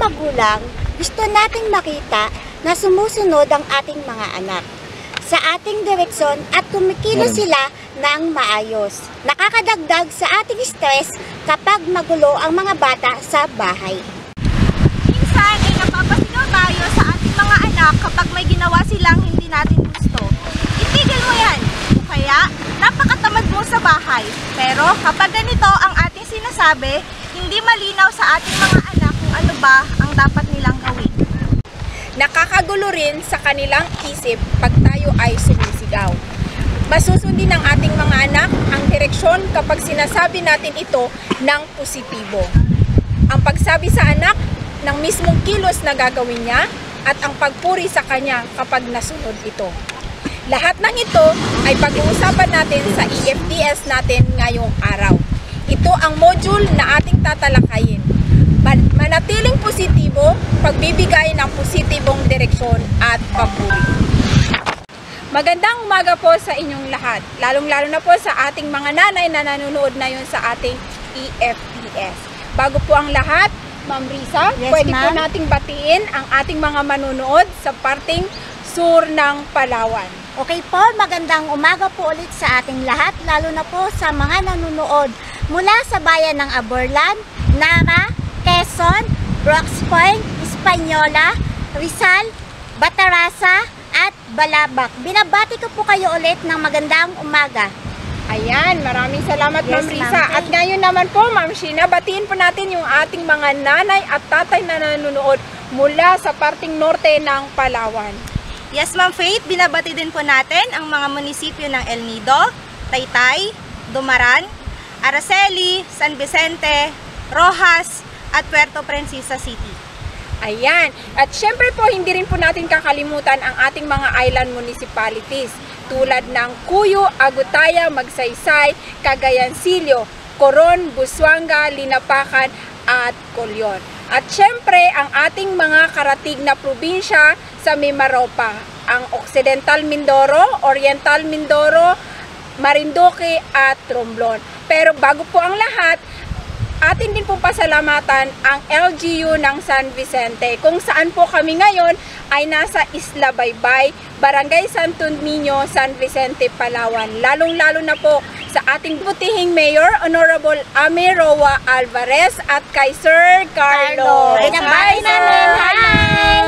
magulang, gusto nating makita na sumusunod ang ating mga anak sa ating direksyon at kumikilos sila ng maayos. Nakakadagdag sa ating stress kapag magulo ang mga bata sa bahay. Minsan ay napapasigaw tayo sa ating mga anak kapag may ginawa silang hindi natin gusto. Itigil mo yan! O kaya, napakatamad mo sa bahay. Pero kapag ganito ang ating sinasabi, hindi malinaw sa ating mga anak kung ano ba ang dapat nilang gawin. Nakakagulo rin sa kanilang isip pag tayo ay sumisigaw. Masusundin ng ating mga anak ang direksyon kapag sinasabi natin ito ng positibo. Ang pagsabi sa anak ng mismong kilos na gagawin niya at ang pagpuri sa kanya kapag nasunod ito. Lahat ng ito ay pag-uusapan natin sa EFDS natin ngayong araw. Ito ang module na ating tatalakayin. Manatiling positibo, pagbibigay ng positibong direksyon at papuri. Magandang umaga po sa inyong lahat, lalong-lalo na po sa ating mga nanay na nanonood na yun sa ating EFDS. Bago po ang lahat, Ma'am Risa, pwede po nating batiin ang ating mga manonood sa parting sur ng Palawan. Okay po, magandang umaga po ulit sa ating lahat, lalo na po sa mga nanonood mula sa bayan ng Aborlan, Nara, Quezon, Brooks Point, Hispaniola, Rizal, Batarasa, at Balabac. Binabati ko po kayo ulit ng magandang umaga. Ayan, maraming salamat Ma'am Risa. At ngayon naman po Ma'am Sheena, batiin po natin yung ating mga nanay at tatay na nanonood mula sa parting norte ng Palawan. Yes, Ma'am Faith, binabati din po natin ang mga munisipyo ng El Nido, Taytay, Dumaran, Araceli, San Vicente, Rojas, at Puerto Princesa City. Ayan. At syempre po, hindi rin po natin kakalimutan ang ating mga island municipalities tulad ng Cuyo, Agutaya, Magsaysay, Cagayancillo, Coron, Busuanga, Linapacan, at Colyon. At syempre, ang ating mga karatig na probinsya sa Mimaropa, ang Occidental Mindoro, Oriental Mindoro, Marinduque, at Romblon. Pero bago po ang lahat, atin din po pasalamatan ang LGU ng San Vicente, kung saan po kami ngayon ay nasa Isla Baybay, Barangay Santo Niño, San Vicente, Palawan. Lalong-lalo na po sa ating butihing Mayor, Honorable Amy Roa Alvarez, at kay Sir Carlo. Hi, Sir! Hi!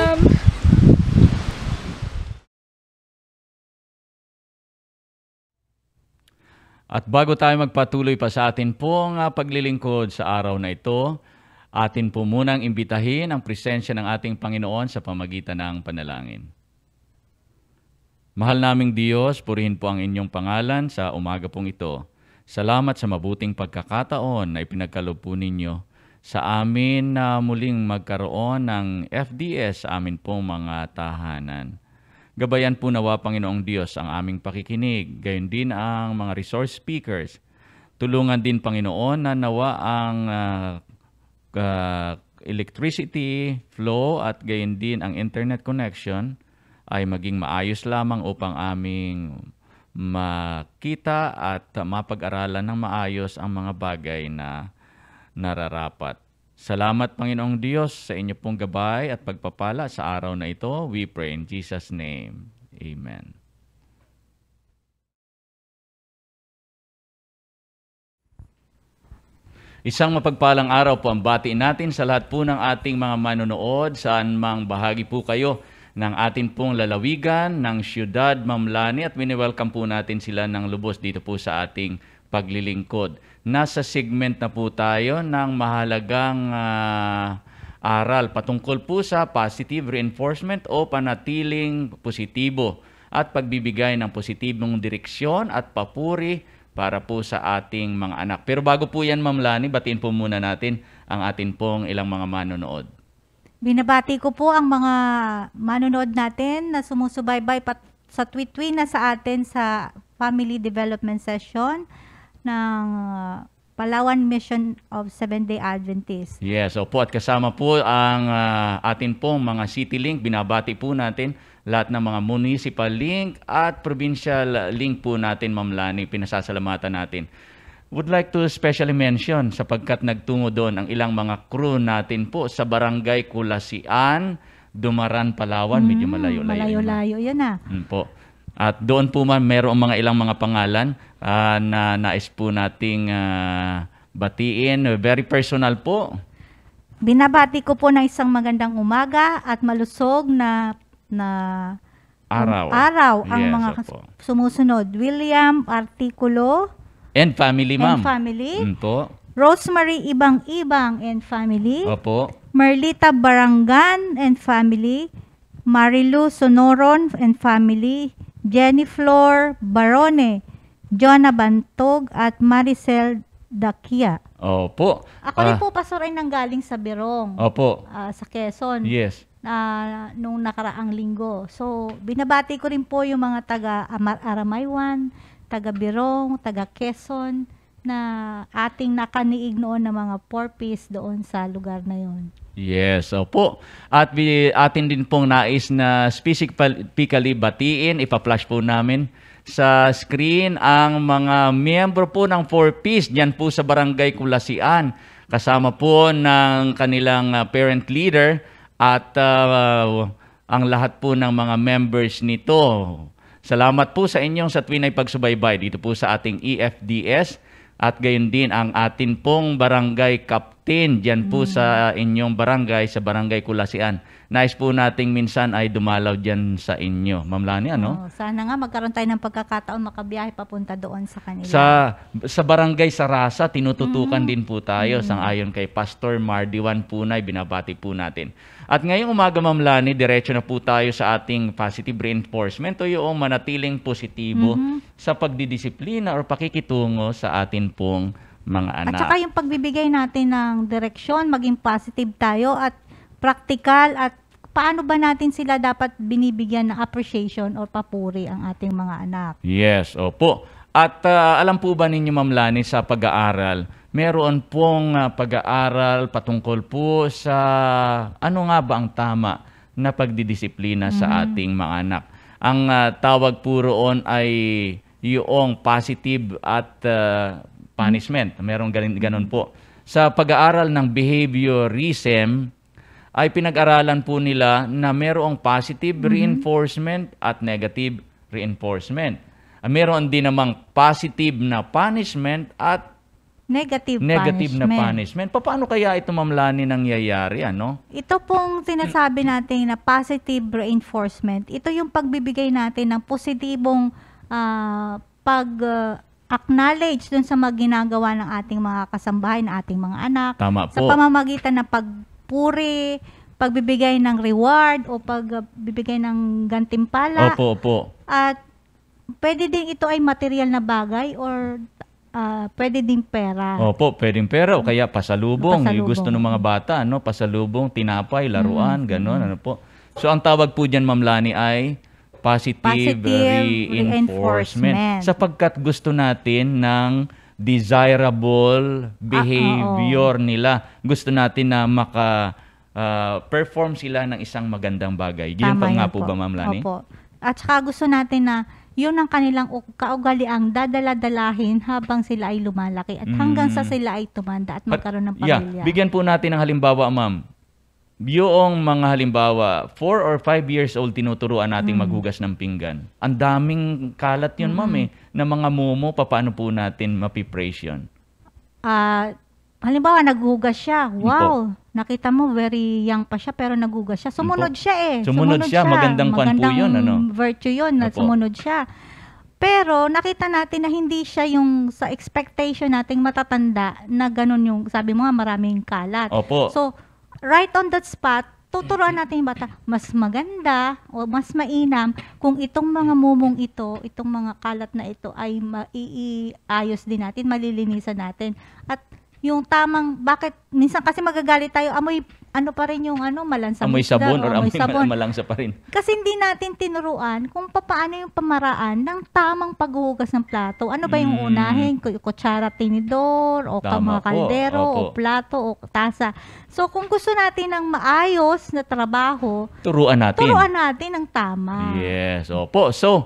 At bago tayo magpatuloy pa sa atin pong paglilingkod sa araw na ito, atin po munang imbitahin ang presensya ng ating Panginoon sa pamagitan ng panalangin. Mahal naming Diyos, purihin po ang inyong pangalan sa umaga pong ito. Salamat sa mabuting pagkakataon na ipinagkaloob po ninyo sa amin na muling magkaroon ng FDS sa amin pong mga tahanan. Gabayan po nawa, Panginoong Diyos, ang aming pakikinig, gayon din ang mga resource speakers. Tulungan din, Panginoon, na nawa ang electricity flow at gayon din ang internet connection ay maging maayos lamang upang aming makita at mapag-aralan ng maayos ang mga bagay na nararapat. Salamat, Panginoong Diyos, sa inyo pong gabay at pagpapala sa araw na ito. We pray in Jesus' name. Amen. Isang mapagpalang araw po ang batiin natin sa lahat po ng ating mga manonood, saan mang bahagi po kayo ng atin pong lalawigan, ng siyudad, Mamlani, at wini-welcome po natin sila ng lubos dito po sa ating paglilingkod. Nasa segment na po tayo ng mahalagang aral patungkol po sa positive reinforcement o panatiling positibo at pagbibigay ng positibong direksyon at papuri para po sa ating mga anak. Pero bago po yan, Ma'am Lani, batiin po muna natin ang atin pong ilang mga manonood. Binabati ko po ang mga manonood natin na sumusubaybay sa tweet na sa atin sa Family Development Session ng Palawan Mission of Seventh-day Adventists. Yes, opo, at kasama po ang atin pong mga city link. Binabati po natin lahat ng mga municipal link at provincial link po natin, Ma'am Lani. Pinasasalamatan natin. would like to specially mention sapagkat nagtungo doon ang ilang mga crew natin po sa Barangay Kulasian, Dumaran, Palawan. Medyo malayo-layo. Malayo-layo yun ah. Po. At doon po man mayroong mga ilang mga pangalan na nais po nating batiin. Very personal po. Binabati ko po na isang magandang umaga at malusog na Araw. ang Yes, mga opo. sumusunod. William Articulo And family, ma'am. and family. Po. Rosemary Ibang-Ibang and family. Opo. Merlita Barangan and family. Marilu Sonoron and family. Jenny Flor Barone. Jonah Bantog at Maricel Dakia. Opo. Ako rin po pastor ay nanggaling sa Birong. Opo. Sa Quezon. Yes. Nung nakaraang linggo. So, binabati ko rin po yung mga taga Aramaywan, taga Birong, taga Quezon, na ating nakaniig noon ng mga 4Ps doon sa lugar na yun. Yes, opo. At atin din pong nais na specifically batiin, ipa-flash po namin sa screen ang mga miyembro po ng 4Ps dyan po sa Barangay Kulasian. Kasama po ng kanilang parent leader at ang lahat po ng mga members nito. Salamat po sa inyong sa tuwing ay pagsubaybay dito po sa ating EFDS at gayon din ang atin pong barangay captain dyan po sa inyong barangay, sa Barangay Kulasian. Nais po nating minsan ay dumalaw dyan sa inyo. Ma'am Lani, ano? Sana nga magkaroon tayo ng pagkakataon makabiyahe papunta doon sa kanila. Sa barangay Sarasa, tinututukan din po tayo sang-ayon kay Pastor Mardiwan Punay, binabati po natin. At ngayong umaga, Ma'am Lani, diretso na po tayo sa ating positive reinforcement o yung manatiling positibo sa pagdidisiplina o pakikitungo sa atin pong mga anak. At saka yung pagbibigay natin ng direksyon, maging positive tayo at practical at paano ba natin sila dapat binibigyan ng appreciation or papuri ang ating mga anak. Yes, opo. At alam po ba ninyo, Ma'am Lani, sa pag-aaral, meron pong pag-aaral patungkol po sa ano nga ba ang tama na pagdidisiplina sa ating mga anak. Ang tawag po roon ay yung positive at punishment. Meron ganun po. Sa pag-aaral ng behaviorism, ay pinag-aralan po nila na merong positive reinforcement at negative reinforcement. Meron din namang positive na punishment at Negative na punishment. Paano kaya ito, Ma'am Lani, nangyayari? Ano? Ito pong sinasabi natin na positive reinforcement, ito yung pagbibigay natin ng positibong pag-acknowledge dun sa mga ginagawa ng ating mga kasambahay, ng ating mga anak. Tama Sa po. pamamagitan ng pagpuri, pagbibigay ng reward o pagbibigay ng gantimpala. Opo. At pwede din ito ay material na bagay or pwede din pera. Opo, pwedeng pera o kaya pasalubong. Yung Pasalubong. gusto ng mga bata, no? Pasalubong, tinapay, laruan, gano'n. Ano po. So, ang tawag po dyan, Ma'am Lani, ay positive reinforcement. Sapagkat gusto natin ng desirable behavior nila. Gusto natin na perform sila ng isang magandang bagay. Yun pa Tama nga yan po ba, Ma'am Lani? Opo. At saka gusto natin na yun ang kanilang kaugaliang dadala-dalahin habang sila ay lumalaki at hanggang sa sila ay tumanda at magkaroon ng pamilya. Bigyan po natin ng halimbawa, Ma'am. Yung mga halimbawa, 4 or 5 years old, tinuturuan nating maghugas ng pinggan. Ang daming kalat yun, Ma'am, na mga mumo, paano po natin mapipraise yun? Halimbawa, naghugas siya. Wow! Nakita mo, very young pa siya, pero naghugas siya. Sumunod siya eh. Sumunod siya. Magandang kwan po yun, ano? Virtue yun, na Opo. sumunod siya. Pero nakita natin na hindi siya yung sa expectation nating matatanda na ganun yung, sabi mo nga, maraming kalat. Opo. So, right on that spot, tuturuan natin yung bata, mas maganda o mas mainam kung itong mga mumong ito, itong mga kalat na ito ay maiayos din natin, malilinisan natin. At yung tamang, bakit, minsan kasi magagalit tayo, amoy, ano pa rin yung malansa. Amoy sabon or amoy sabon. malangsa pa rin. Kasi hindi natin tinuruan kung paano yung pamaraan ng tamang paghuhugas ng plato. Ano ba yung unahin? Kutsara, tinidor, o Tama mga po. kaldero, Opo. o plato, o tasa. So, kung gusto natin ng maayos na trabaho, Turuan natin. turuan natin ng tama. Yes, opo. So,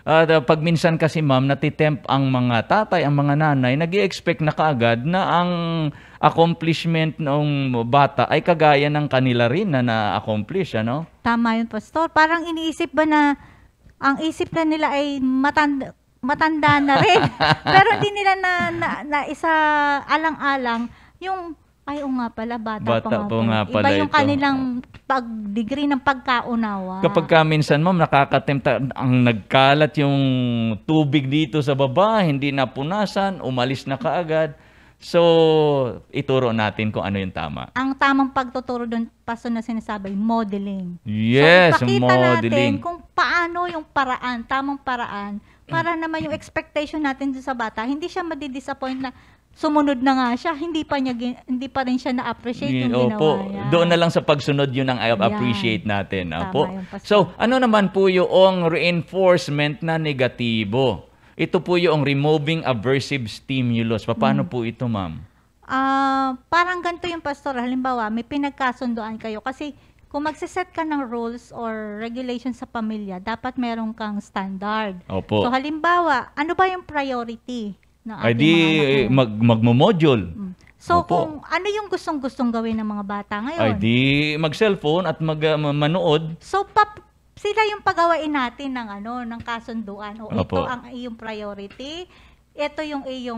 pag minsan kasi ma'am, natitempt ang mga tatay, ang mga nanay, nag-i-expect na kaagad na ang accomplishment ng bata ay kagaya ng kanila rin na na-accomplish, ano? Tama yun, Pastor. Parang iniisip ba na ang isip na nila ay matanda na rin. Pero hindi nila na isa alang-alang yung ay, o nga pala, bata po nga Iba pala yung ito. kanilang degree ng pagkaunawa. Kapag ka minsan, ma'am, nakakatempt, ang nagkalat yung tubig dito sa baba, hindi napunasan, umalis na kaagad. So, ituro natin kung ano yung tama. Ang tamang pagtuturo doon, Pastor, na sinasabi, modeling. Yes, so, ipakita modeling. natin kung paano yung paraan, tamang paraan, para naman yung expectation natin doon sa bata, hindi siya madidisappoint na sumunod na nga siya, hindi pa rin siya na-appreciate yung ginawa Opo, niya. doon na lang sa pagsunod yun ang appreciate natin. Tama Opo. yun, Pastor. So, ano naman po yung reinforcement na negatibo? Ito po yung removing aversive stimulus. Paano po ito, ma'am? Parang ganito yung, Pastor. Halimbawa, may pinagkasunduan kayo kasi kung magsiset ka ng rules or regulations sa pamilya, dapat meron kang standard. Opo. So, halimbawa, ano ba yung priority ng Ay ating di mga anak? magmo-module. So, Opo. kung ano yung gustong-gustong gawin ng mga bata ngayon? Ay di mag-cellphone at manood. So, sila yung pagawain natin ng kasunduan. O ito Opo. ang iyong priority. Ito yung iyong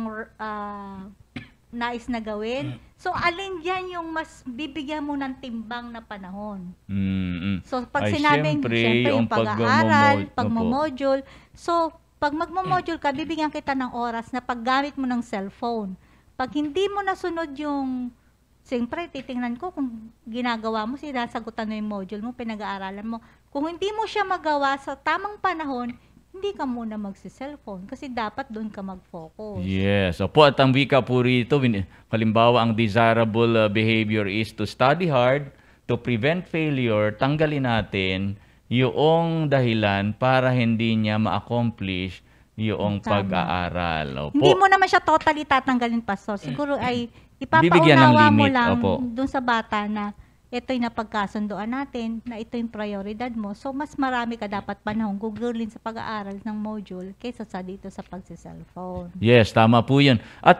nais na gawin. So, alin yan yung mas bibigyan mo ng timbang na panahon? So, pag Ay, sinabing, syempre, syempre, yung yung pag-aaral, Opo. pagmamodule. So, pag magmamodule ka, bibigyan kita ng oras na paggamit mo ng cellphone. Pag hindi mo nasunod yung, siyempre, titingnan ko kung ginagawa mo, sinasagutan mo yung module mo, pinag-aaralan mo. Kung hindi mo siya magawa sa tamang panahon, hindi ka muna magsi-cellphone kasi dapat doon ka mag-focus. Yes. Opo, at ang wika po rito, halimbawa ang desirable behavior is to study hard, to prevent failure, tanggalin natin yung dahilan para hindi niya ma-accomplish yung Tama. pag-aaral. Opo. Hindi mo naman siya totally tatanggalin, Pastor. Siguro ay Bibigyan ng ipapaunawa mo limit. lang Opo. doon sa bata na ito'y napagkasundoan natin, na ito yung prioridad mo. So, mas marami ka dapat panahon gugulin sa pag-aaral ng module kaysa sa dito sa pagsi-cellphone. Yes, tama po yun. At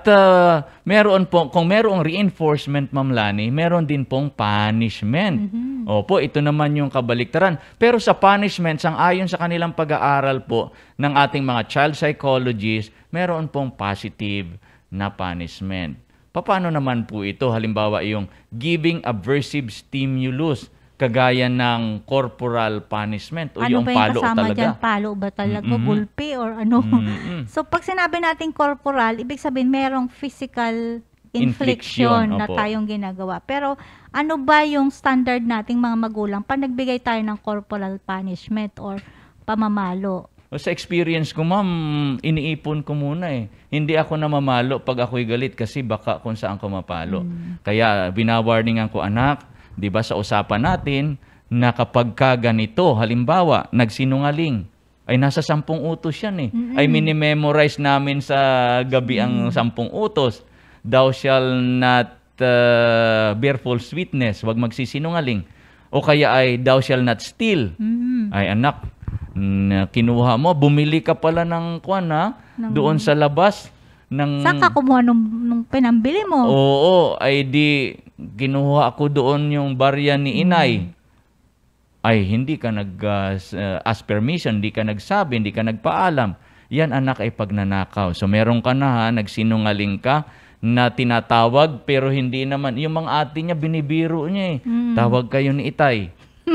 meron po, kung merong reinforcement, Ma'am Lani, meron din pong punishment. Opo, ito naman yung kabaliktaran. Pero sa punishment, ayon sa kanilang pag-aaral po ng ating mga child psychologists, meron pong positive na punishment. Paano naman po ito? Halimbawa, yung giving aversive stimulus, kagaya ng corporal punishment o Ano yung ba yung palo kasama talaga. dyan? Palo ba talaga? Bulpi or ano? So, pag sinabi natin corporal, ibig sabihin merong physical infliction na Opo. tayong ginagawa. Pero ano ba yung standard nating mga magulang pag nagbigay tayo ng corporal punishment or pamamalo? Sa experience ko, ma'am, iniipon ko muna eh. Hindi ako namamalo pag ako'y galit kasi baka kung saan ko mapalo. Kaya binawarningan ko, anak, di ba sa usapan natin na kapag ka ganito, halimbawa, nagsinungaling, ay nasa 10 utos yan eh. Ay minimemorize namin sa gabi ang 10 utos. Thou shall not bear false witness, wag magsisinungaling. O kaya ay thou shall not steal. Ay anak, kinuha mo, bumili ka pala ng doon sa labas ng Saan ka kumuha nung pinambili mo? Oo, ay di kinuha ako doon yung barya ni inay. Ay hindi ka ask permission, hindi ka nagsabi, hindi ka nagpaalam. Yan anak ay pagnanakaw. So meron ka na nagsinungaling ka na tinatawag pero hindi naman. Yung mga ate niya binibiro niya eh. Tawag kayo ni itay.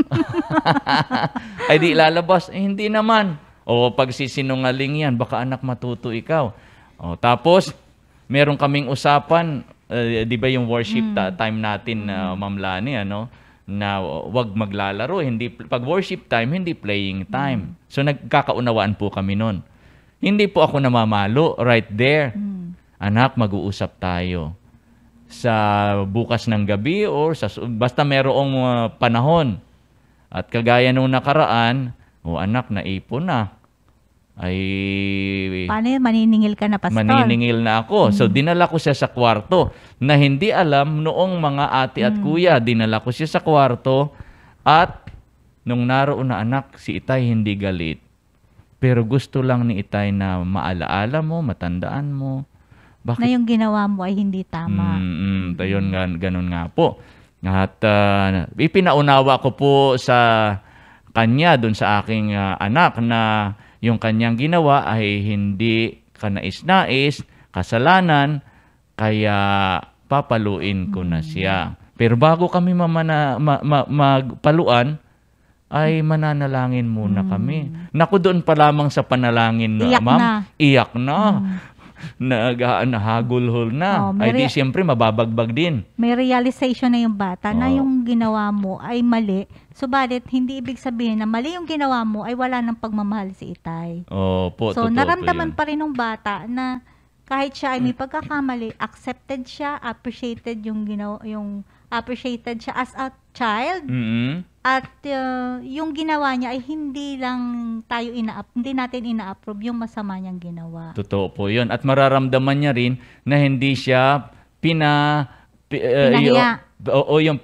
Ay di lalabas, hindi naman. O pag sisinungaling yan, baka anak matuto ikaw. O tapos, meron kaming usapan, di ba yung worship time natin, Ma'am Lani, na wag maglalaro. Pag worship time, hindi playing time. So nagkakaunawaan po kami nun. Hindi po ako namamalo right there. Anak, mag-uusap tayo. Sa bukas ng gabi or basta merong panahon. At kagaya nung nakaraan, anak, naipon na. Ay, Paano yun? Maniningil ka na, Pastor? maniningil na ako. So, dinala ko siya sa kwarto na hindi alam noong mga ate at kuya. Dinala ko siya sa kwarto at nung naroon na anak, si itay hindi galit. pero gusto lang ni Itay na maalaala mo, matandaan mo. Na Bakit? yung ginawa mo ay hindi tama. Yun nga, ganun nga po. At ipinaunawa ko po sa kanya, dun sa aking anak, na yung kanyang ginawa ay hindi kanais-nais, kasalanan, kaya papaluin ko na siya. Pero bago kami magpaluan, ay mananalangin muna kami. Naku, doon pa lamang sa panalangin, Iyak ma'am, na. iyak na. Nahagulhol na. Oh, Ay di siyempre mababagbag din. May realization na yung bata na Oo. yung ginawa mo ay mali. Subalit, hindi ibig sabihin na mali yung ginawa mo ay wala ng pagmamahal si Itay. Opo, So, totoo po naramdaman yun. pa rin ng bata na kahit siya ay may pagkakamali, accepted siya, appreciated appreciated siya as a child. Mm-mm. At yung ginawa niya ay hindi natin ina-approve yung masama niyang ginawa. Totoo po yun. At mararamdaman niya rin na hindi siya Pinahiya. yung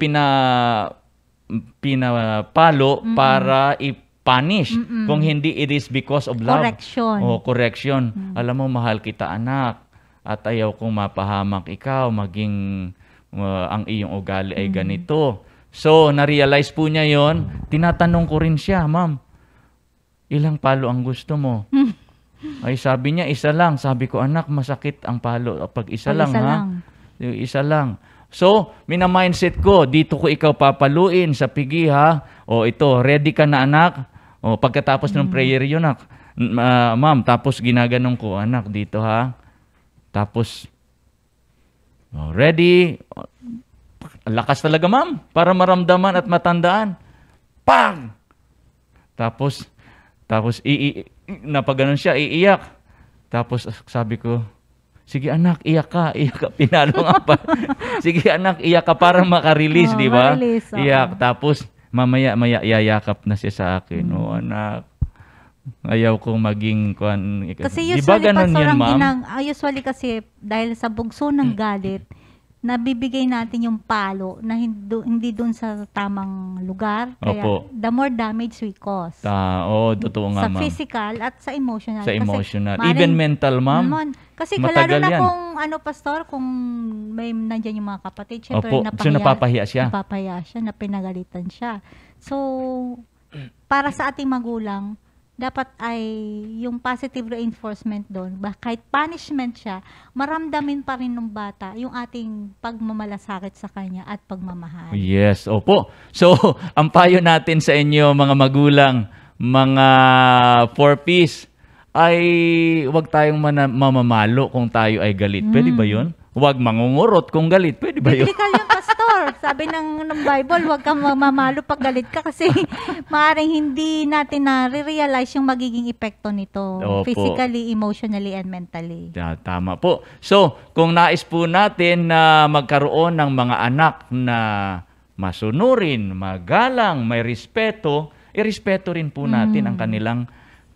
pinapalo para i-punish. Kung hindi, it is because of love. Correction. Correction. Alam mo, mahal kita, anak. At ayaw kong mapahamak ikaw, maging ang iyong ugali ay ganito. So, na-realize po niya yon. Tinatanong ko rin siya, ma'am, ilang palo ang gusto mo? Ay, sabi niya, isa lang. Sabi ko, anak, masakit ang palo. Pag isa lang, Isa ha? lang. Yung isa lang. So, mina-mindset ko, dito ko ikaw papaluin sa pigi, ha? O ito, ready ka na, anak? O pagkatapos ng prayer yun, anak. Ma'am, tapos ginaganong ko, anak, dito, ha? Tapos, ready? Lakas talaga, ma'am, para maramdaman at matandaan. Pang! Tapos napaganon siya, iiyak. Tapos sabi ko, sige anak, iyak ka, pinalo nga pa. Sige anak, iyak ka para makarelease, di ba? Ma-release, oo. Iyak. Tapos mamaya yayakap na siya sa akin. Oh, anak, ayaw kong maging Kasi di ba usually, ganun Pastor, yun, ma'am? usually kasi dahil sa bugso ng galit, nabibigay natin yung palo na hindi doon sa tamang lugar. Kaya Opo. the more damage we cause. Totoo nga, Sa ma'am. physical at sa emotional. Sa Kasi emotional. maaaring- Even mental, ma'am. Kasi Matagal lalo na yan. kung Pastor, kung may nandyan yung mga kapatid, syempre Opo. So, napapahiya siya. Napapahiya siya, napinagalitan siya. So, para sa ating magulang, dapat ay yung positive reinforcement doon. Kahit punishment siya, maramdamin pa rin ng bata yung ating pagmamalasakit sa kanya at pagmamahal. Yes, opo. So, ang payo natin sa inyo, mga magulang, mga 4Ps, ay huwag tayong mamamalo kung tayo ay galit. Pwede ba yun? Huwag mangungurot kung galit. Pwede ba yun? Biblical yung Pastor. Sabi ng Bible, huwag kang mamalo pag galit ka kasi maaaring hindi natin na-realize yung magiging epekto nito. Opo. Physically, emotionally, and mentally. Tama po. So, kung nais po natin na magkaroon ng mga anak na masunurin, magalang, may respeto, irespeto rin po natin ang kanilang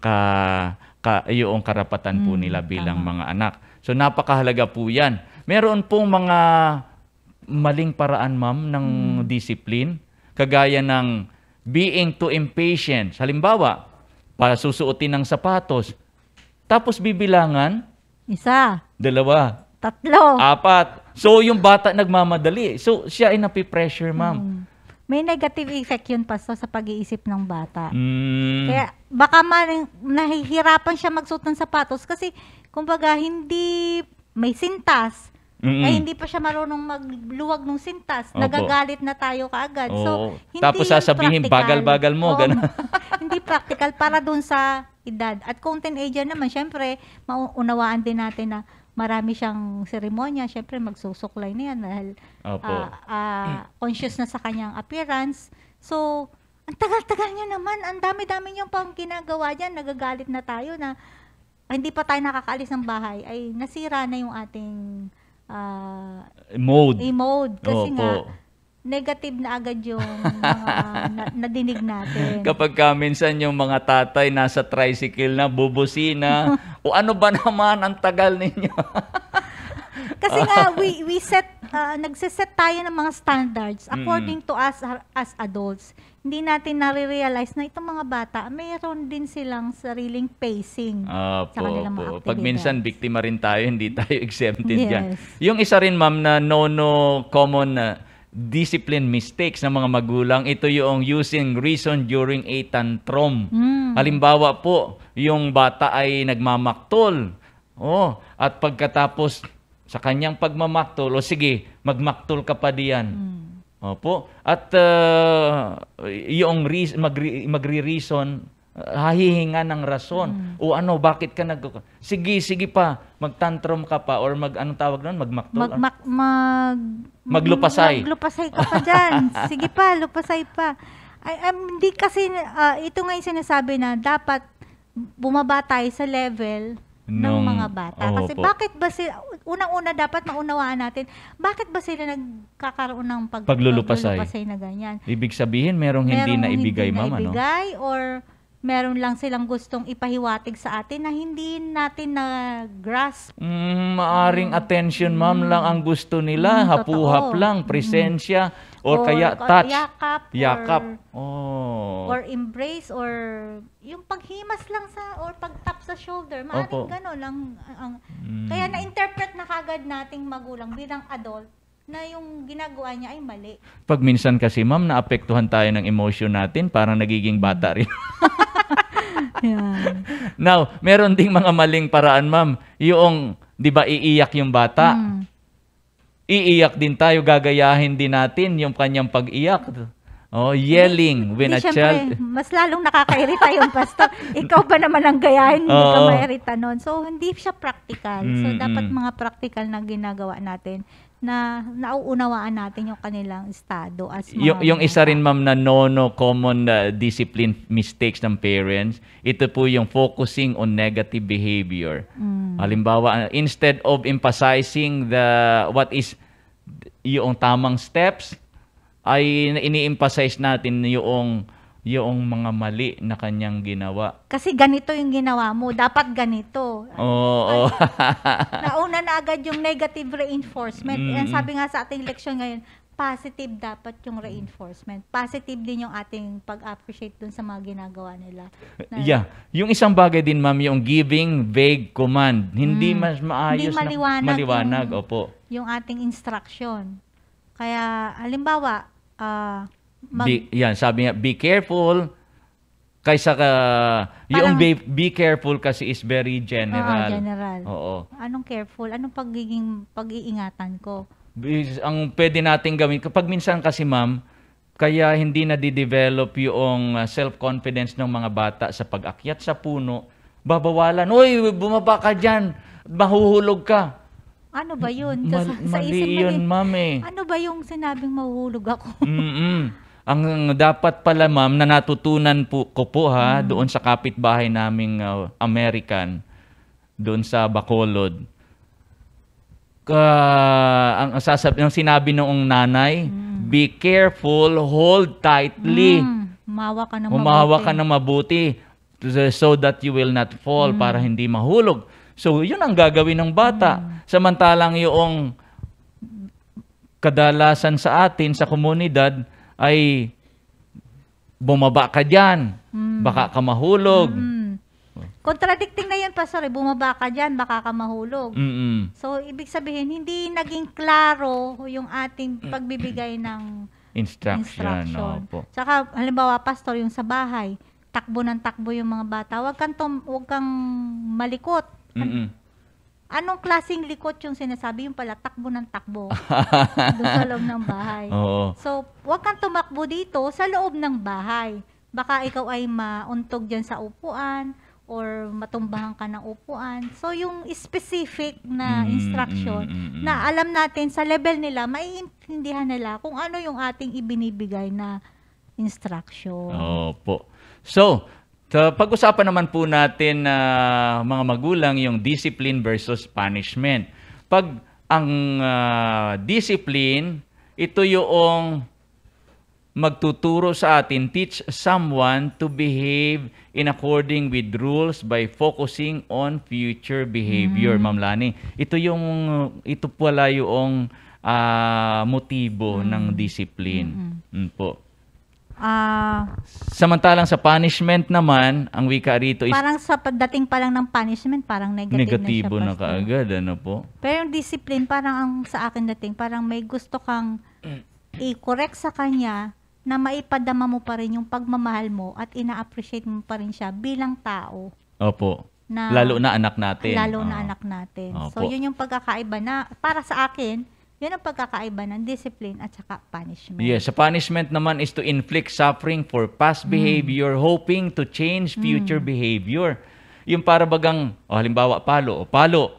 yung karapatan po nila bilang mga anak. So, napakahalaga po yan. Meron pong mga maling paraan, ma'am, ng discipline. Kagaya ng being too impatient. Halimbawa, para susuotin ng sapatos. Tapos bibilangan, 1, 2, 3. 4. So, yung bata nagmamadali. So, siya ay napipressure, ma'am. May negative effect yun, Pastor, sa pag-iisip ng bata. Mm. Kaya baka nahihirapan siya magsuot ng sapatos kasi kumbaga hindi may sintas. Ay hindi pa siya marunong magluwag ng sintas. Opo. Nagagalit na tayo kaagad. Oo. So, hindi Tapos yun sasabihin, practical. bagal-bagal mo, Oo. ganun. Hindi practical para dun sa edad. At kung teenager naman, syempre, maunawaan din natin na marami siyang seremonya. Syempre, magsusuklay na yan dahil Opo. conscious na sa kanyang appearance. So, ang tagal-tagal niya naman. Ang dami-dami niyang pang ginagawa dyan. Nagagalit na tayo na hindi pa tayo nakakaalis ng bahay. Ay, nasira na yung ating Mode. mode. Kasi Opo. nga, negative na agad yung mga nadinig natin. Kapag minsan yung mga tatay nasa tricycle na, bubusina, o ano ba naman ang tagal ninyo? Kasi nga, we set nagsiset tayo ng mga standards according to us as adults. Hindi natin nare-realize na itong mga bata, mayroon din silang sariling pacing sa kanilang mga Pag aktibidad. minsan biktima rin tayo, hindi tayo exempted dyan. Yes. Yung isa rin, ma'am, na common discipline mistakes ng mga magulang, ito yung using reason during a tantrum. Halimbawa po, yung bata ay nagmamaktol. At pagkatapos sa kanyang pagmamaktol, sige, magmaktol ka pa diyan. Opo. At yung magre-reason, hahihinga ng rason. O bakit ka sige pa, magtantrum ka pa, or anong tawag nun? Magmaktol? Maglupasay. Maglupasay ka pa dyan. Sige pa, lupasay pa. Hindi kasi, ito nga yung sinasabi na dapat bumaba tayo sa level ng mga bata. Kasi Opo. bakit ba sila, unang-una dapat maunawaan natin, bakit ba sila nagkakaroon ng Paglulupasay na ganyan? Ibig sabihin, merong hindi na ibigay, ma'am, ano? Naibigay, or meron lang silang gustong ipahiwatig sa atin na hindi natin na-grasp. Maaring attention, ma'am, lang ang gusto nila. Hapuhap totoo. lang, presensya, or kaya touch. Yakap. Oh. Or embrace, or yung paghimas lang or pagtap sa shoulder. Maaring Opo. gano'n lang. Kaya na-interpret na kagad nating magulang bilang adult na yung ginagawa niya ay mali. Pag minsan kasi, ma'am, naapektuhan tayo ng emotion natin, parang nagiging bata rin. Yan. Now, meron ding mga maling paraan, ma'am. Yung, di ba, iiyak yung bata. Iiyak din tayo, gagayahin din natin yung kanyang pag-iyak. Yelling when a Di, child... syempre, mas lalong nakakairita yung pastor. Ikaw ba naman ang gayahin, hindi ka Oo. mairita nun. So, hindi siya practical. So, dapat mga practical na ginagawa natin na nauunawaan natin yung kanilang estado as mga Yung isa rin, ma'am, na common discipline mistakes ng parents, ito po yung focusing on negative behavior. Halimbawa, instead of emphasizing what is yung tamang steps, ay ini-emphasize natin yung mga mali na kanyang ginawa. Kasi ganito yung ginawa mo, dapat ganito. Oo. Nauna na agad yung negative reinforcement. Yan, sabi nga sa ating leksyon ngayon, positive dapat yung reinforcement. Positive din yung ating pag-appreciate dun sa mga ginagawa nila. Yeah. Yung isang bagay din, ma'am, yung giving vague command. Hindi mas maayos Hindi na maliwanag. yung- Opo. Yung ating instruction. Kaya, halimbawa, Sabi nga, be careful. Kaysa yung Parang- be careful kasi is very general. general. Oo. Anong careful? Anong pag-iingatan ko? Ang pwede nating gawin, kapag minsan kasi, ma'am, kaya hindi na di-develop yung self-confidence ng mga bata sa pag-akyat sa puno, babawalan, "Uy, bumaba ka dyan, mahuhulog ka." Ano ba yun? Mali yun, ma'am, eh. Ano ba yung sinabing mahuhulog ako? Ang dapat pala, ma'am, na natutunan ko po doon sa kapitbahay naming American, doon sa Bacolod. Ang sinabi noong nanay, be careful, hold tightly. Humawa ka ng Humawa mabuti. ka ng mabuti so that you will not fall, para hindi mahulog. So, yun ang gagawin ng bata. Samantalang yung kadalasan sa atin, sa komunidad, ay bumaba ka dyan, baka ka mahulog. Contradicting na yan, Pastor. Bumaba ka dyan, baka ka mahulog. So, ibig sabihin, hindi naging klaro yung ating pagbibigay ng Instruction. Opo. Tsaka, halimbawa, Pastor, yung sa bahay, takbo ng takbo yung mga bata. Huwag kang malikot. Anong klaseng likot yung sinasabi? Yung pala, takbo ng takbo. Doon sa loob ng bahay. Oo. So, huwag kang tumakbo dito sa loob ng bahay. Baka ikaw ay mauntog dyan sa upuan or matumbahan ka ng upuan. So, yung specific na instruction na alam natin sa level nila, maiintindihan nila kung ano yung ating ibinibigay na instruction. Opo. So, pag-usapan naman po natin mga magulang yung discipline versus punishment. Pag ang discipline, ito yung magtuturo sa atin, teach someone to behave in according with rules by focusing on future behavior, Ma'am Lani. Ito pala yung motibo ng discipline. Po. Samantalang Samantalang sa punishment naman, ang wika rito is parang sa pagdating pa lang ng punishment, parang negatibo na Pastor. kaagad. Ano po? Pero yung discipline, parang ang sa akin dating, parang may gusto kang i-correct sa kanya na maipadama mo pa rin yung pagmamahal mo at ina-appreciate mo pa rin siya bilang tao. Opo. Na, Lalo na anak natin. Lalo na Oo. anak natin. So, Opo. yun yung pagkakaiba na, para sa akin, yun ang pagkakaiba ng discipline at saka punishment. Yes, sa punishment naman is to inflict suffering for past behavior, hoping to change future behavior. Yung para bagang, halimbawa, palo.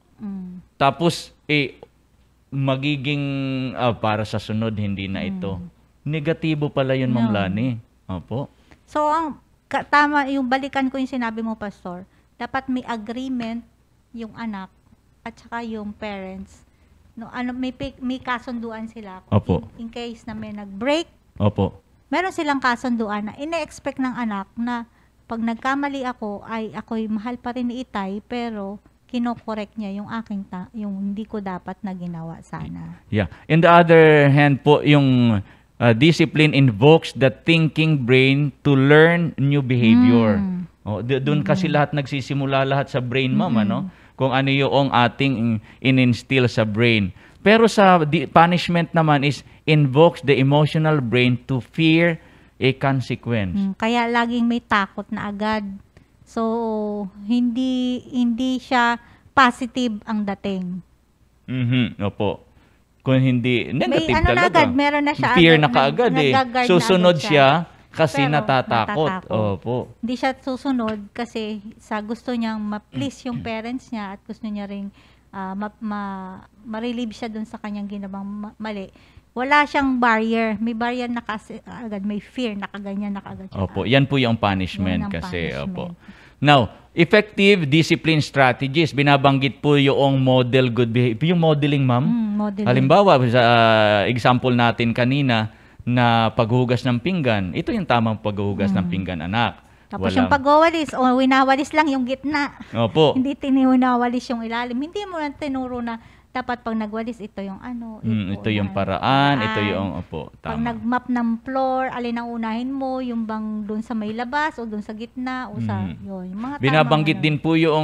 Tapos, magiging, para sa sunod, hindi na ito. Negatibo pala yun, Ma'am No. Lani. Opo. So, tama, yung balikan ko yung sinabi mo, Pastor, dapat may agreement yung anak at saka yung parents. No, may kasunduan sila. Opo. In case na may nag-break, Opo. meron silang kasunduan na ine-expect ng anak na pag nagkamali ako, ay ako'y mahal pa rin ni Itay, pero kino-correct niya yung yung hindi ko dapat na ginawa sana. Yeah. In the other hand po, yung discipline invokes the thinking brain to learn new behavior. Doon kasi lahat nagsisimula lahat sa brain, Ma'am, ano? Kung ano yung ating in-instill sa brain. Pero sa punishment naman is invokes the emotional brain to fear a consequence. Kaya laging may takot na agad. So, hindi siya positive ang dating. Opo. Kung hindi, negative May ano na talaga. agad, meron na siya Fear agad, na kaagad nag-guard na Susunod agad siya kasi Pero, natatakot. natatakot. Opo. Hindi siya susunod kasi sa gusto niyang ma-please yung parents niya at gusto niya ring ma-relieve siya dun sa kanyang ginawang mali. Wala siyang barrier. May barrier na kasi agad, may fear, nakaganyan na kaagad siya. Opo, yan po yung punishment Yan ang kasi. punishment. Opo. Now, effective discipline strategies. Binabanggit po yung model good behavior. Yung modeling, Ma'am. Modeling. Halimbawa, sa example natin kanina na paghugas ng pinggan. Ito yung tamang paghugas ng pinggan, anak. Tapos yung pagwawalis, o winawalis lang yung gitna. Opo. Hindi tiniwinawalis yung ilalim. Hindi mo na tinuro na dapat pag nagwalis, ito yung Ito yung paraan, ito yung, opo, Pag tama. nag-map ng floor, alin ang unahin mo, yung bang doon sa may labas o doon sa gitna o sa yun. Yung mga Binabanggit tamang, din po yung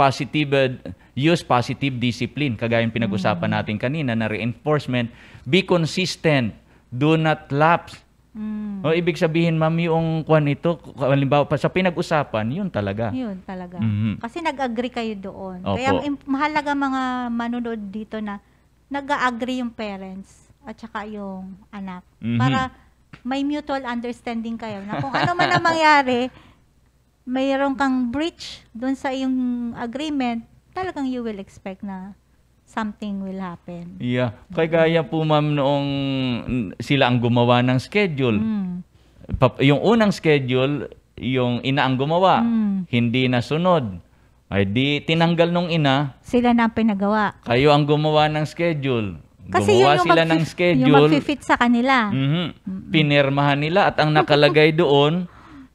positive discipline, kagaya yung pinag-usapan natin kanina na reinforcement. Be consistent, do not lapse. O, ibig sabihin, Ma'am, yung kwan ito, halimbawa, sa pinag-usapan, yun talaga. Yun talaga. Mhm. Kasi nag-agree kayo doon. Opo. Kaya mahalaga mga manunod dito na nag-agree yung parents at saka yung anak. Mhm. Para may mutual understanding kayo na kung ano man ang mangyari, mayroon kang breach doon sa iyong agreement, talagang you will expect na something will happen. Yeah. Kaya po, Ma'am, noong sila ang gumawa ng schedule. Yung unang schedule, yung ina ang gumawa. Hindi nasunod. Ay di tinanggal nung ina, Sila na ang pinagawa. kayo ang gumawa ng schedule. Kasi Gumawa yun yung sila ng yung schedule. mag-fit sa kanila. Pinirmahan nila at ang nakalagay doon,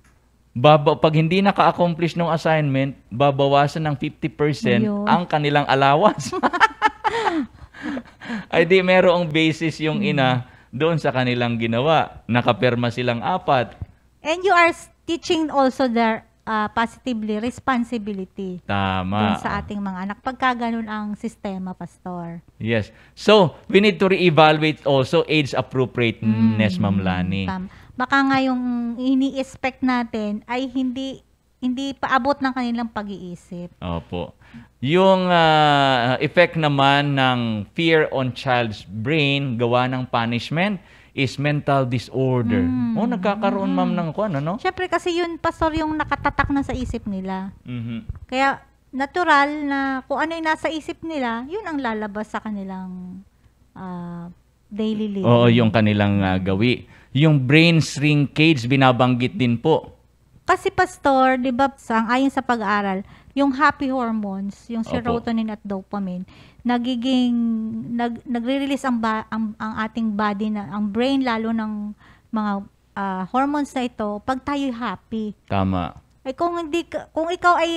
pag hindi naka-accomplish ng assignment, babawasan ng 50% Ayun. ang kanilang allowance. Ay di merong basis yung ina doon sa kanilang ginawa. Nakapirma silang 4. And you are teaching also their positively responsibility Tama. dun sa ating mga anak. Pagka ganun ang sistema, Pastor. Yes. So, we need to re-evaluate also age appropriateness, Ma'am Lani. Baka nga yung ini-expect natin ay hindi paabot ng kanilang pag-iisip. Opo. Yung effect naman ng fear on child's brain, gawa ng punishment, is mental disorder. Nagkakaroon, Ma'am, ng kwan, ano? Siyempre kasi yun, Pastor, yung nakatatak na sa isip nila. Mhm. Kaya natural na kung ano yung nasa isip nila, yun ang lalabas sa kanilang daily living. Oo, yung kanilang gawi. Yung brain shrinkage, binabanggit din po. Kasi Pastor, 'di ba, ayon sa pag-aaral, yung happy hormones, yung Opo. serotonin at dopamine, nagre-release ang ating body na ang brain lalo ng mga hormones na ito pag tayo happy. Tama. Eh kung ikaw ay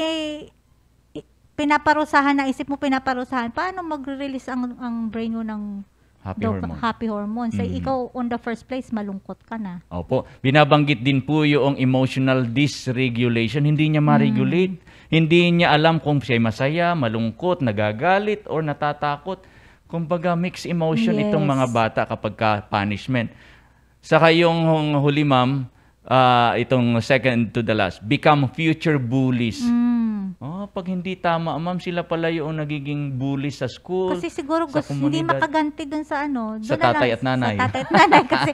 pinaparusahan ng isip mo, paano magre-release ang brain mo ng Happy hormone. Happy hormones. So, Mhm. ikaw, on the first place, malungkot ka na. Opo. Binabanggit din po yung emotional dysregulation. Hindi niya ma-regulate. Hindi niya alam kung siya'y masaya, malungkot, nagagalit, or natatakot. Kumbaga, mixed emotion itong Yes. mga bata kapag punishment. Saka yung huli, ma'am, itong second to the last, become future bullies. Pag hindi tama, ma'am, sila pala yung nagiging bully sa school, Kasi siguro sa hindi komunidad. makaganti dun sa ano. Sa dun na lang, tatay at nanay. Sa tatay at nanay kasi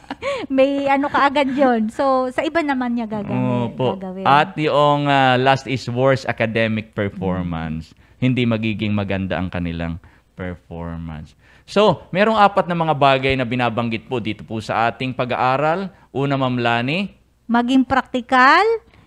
may ano kaagad yun. So, sa iba naman niya Opo. gagawin. At yung last is worse academic performance. Hindi magiging maganda ang kanilang performance. So, merong 4 na mga bagay na binabanggit po dito po sa ating pag-aaral. Una, Ma'am Lani. Maging praktikal,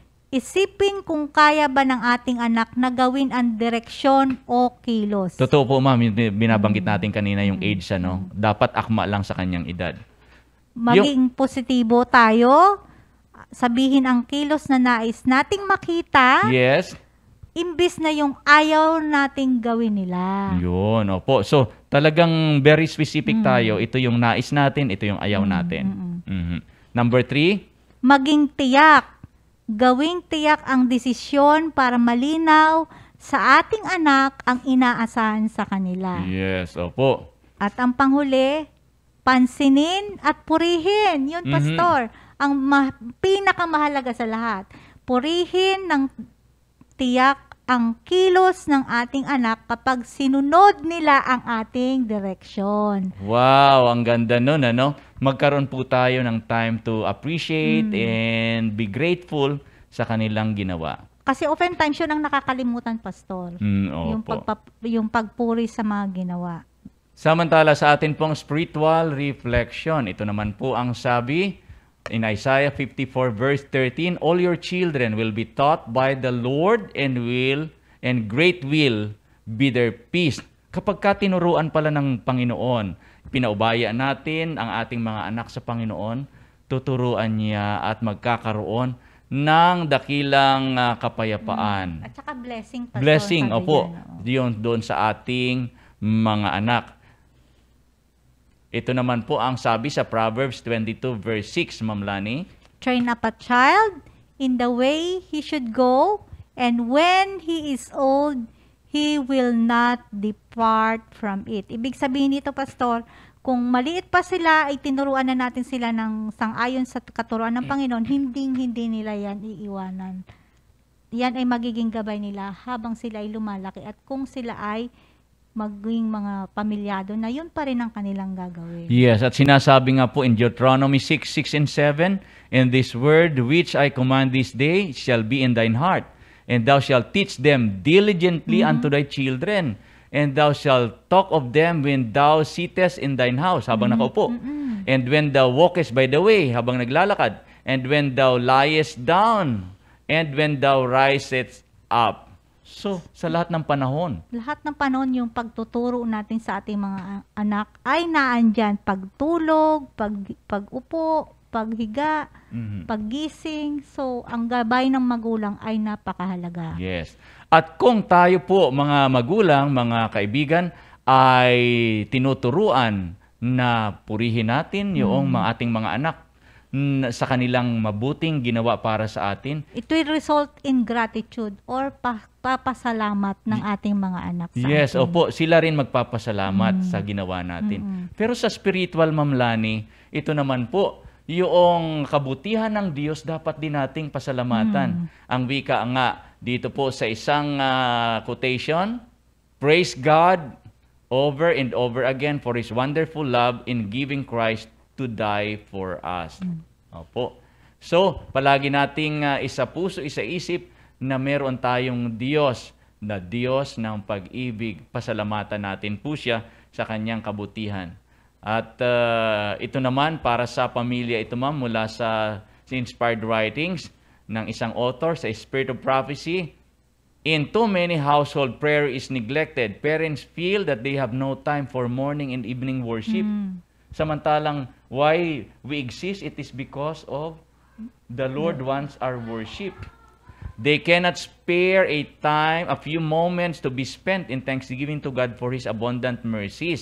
isipin kung kaya ba ng ating anak na gawin ang direksyon o kilos. Totoo po, ma'am, yung binabanggit natin kanina yung age, ano? Dapat akma lang sa kanyang edad. Maging positibo tayo, sabihin ang kilos na nais nating makita, Yes. imbis na yung ayaw nating gawin nila. Yun, opo. So, talagang very specific tayo. Ito yung nais natin, ito yung ayaw natin. Mhm. Number 3. Maging tiyak. Gawing tiyak ang desisyon para malinaw sa ating anak ang inaasahan sa kanila. Yes, opo. At ang panghuli, pansinin at purihin. Yun, Pastor, ang pinakamahalaga sa lahat. Purihin ng tiyak ang kilos ng ating anak kapag sinunod nila ang ating direksyon. Wow, ang ganda nun, ano? Magkaroon po tayo ng time to appreciate and be grateful sa kanilang ginawa. Kasi oftentimes yun ang nakakalimutan, Pastor. Opo. Yung pagpuri sa mga ginawa. Samantala sa atin pong spiritual reflection, ito naman po ang sabi in Isaiah 54 verse 13, all your children will be taught by the Lord and great will be their peace. Kapag tinuruan pala ng Panginoon, pinaubaya natin ang ating mga anak sa Panginoon, tuturuan niya at magkakaroon ng dakilang kapayapaan. At saka blessing, Pastor. Blessing, sabi opo. niya, oo. Doon sa ating mga anak. Ito naman po ang sabi sa Proverbs 22 verse 6, Ma'am Lani. Train up a child in the way he should go, and when he is old, he will not depart from it. Ibig sabihin nito, Pastor, kung maliit pa sila, ay tinuruan na natin sila ng sang-ayon sa katuruan ng Panginoon, hindi nila yan iiwanan. Yan ay magiging gabay nila habang sila ay lumalaki. At kung sila ay maging mga pamilyado na, yun pa rin ang kanilang gagawin. Yes, at sinasabi nga po in Deuteronomy 6, 6 and 7, and this word which I command this day shall be in thine heart, and thou shalt teach them diligently unto thy children, and thou shalt talk of them when thou sittest in thine house, habang nakaupo, and when thou walkest by the way, habang naglalakad, and when thou liest down, and when thou risest up. So, sa lahat ng panahon. Lahat ng panahon yung pagtuturo natin sa ating mga anak ay naandyan. Pagtulog, pag-upo, paghiga, paggising. So, ang gabay ng magulang ay napakahalaga. Yes. At kung tayo po, mga magulang, mga kaibigan, ay tinuturuan na purihin natin yung ating mga anak sa kanilang mabuting ginawa para sa atin. It will result in gratitude or papasalamat ng ating mga anak sa Yes, atin. opo, sila rin magpapasalamat sa ginawa natin. Pero sa spiritual, Ma'am Lani, ito naman po, yung kabutihan ng Diyos dapat din nating pasalamatan. Ang wika nga dito po sa isang quotation, praise God over and over again for His wonderful love in giving Christ to die for us. Opo. So, palagi nating isa puso, isa isip na meron tayong Diyos, na Diyos ng pag-ibig. Pasalamatan natin po siya sa kanyang kabutihan. At ito naman para sa pamilya ito, ma'am, mula sa inspired writings ng isang author sa Spirit of Prophecy. In too many household, prayer is neglected. Parents feel that they have no time for morning and evening worship. Samantalang why we exist, it is because of the Lord wants our worship. They cannot spare a time, a few moments to be spent in thanksgiving to God for His abundant mercies.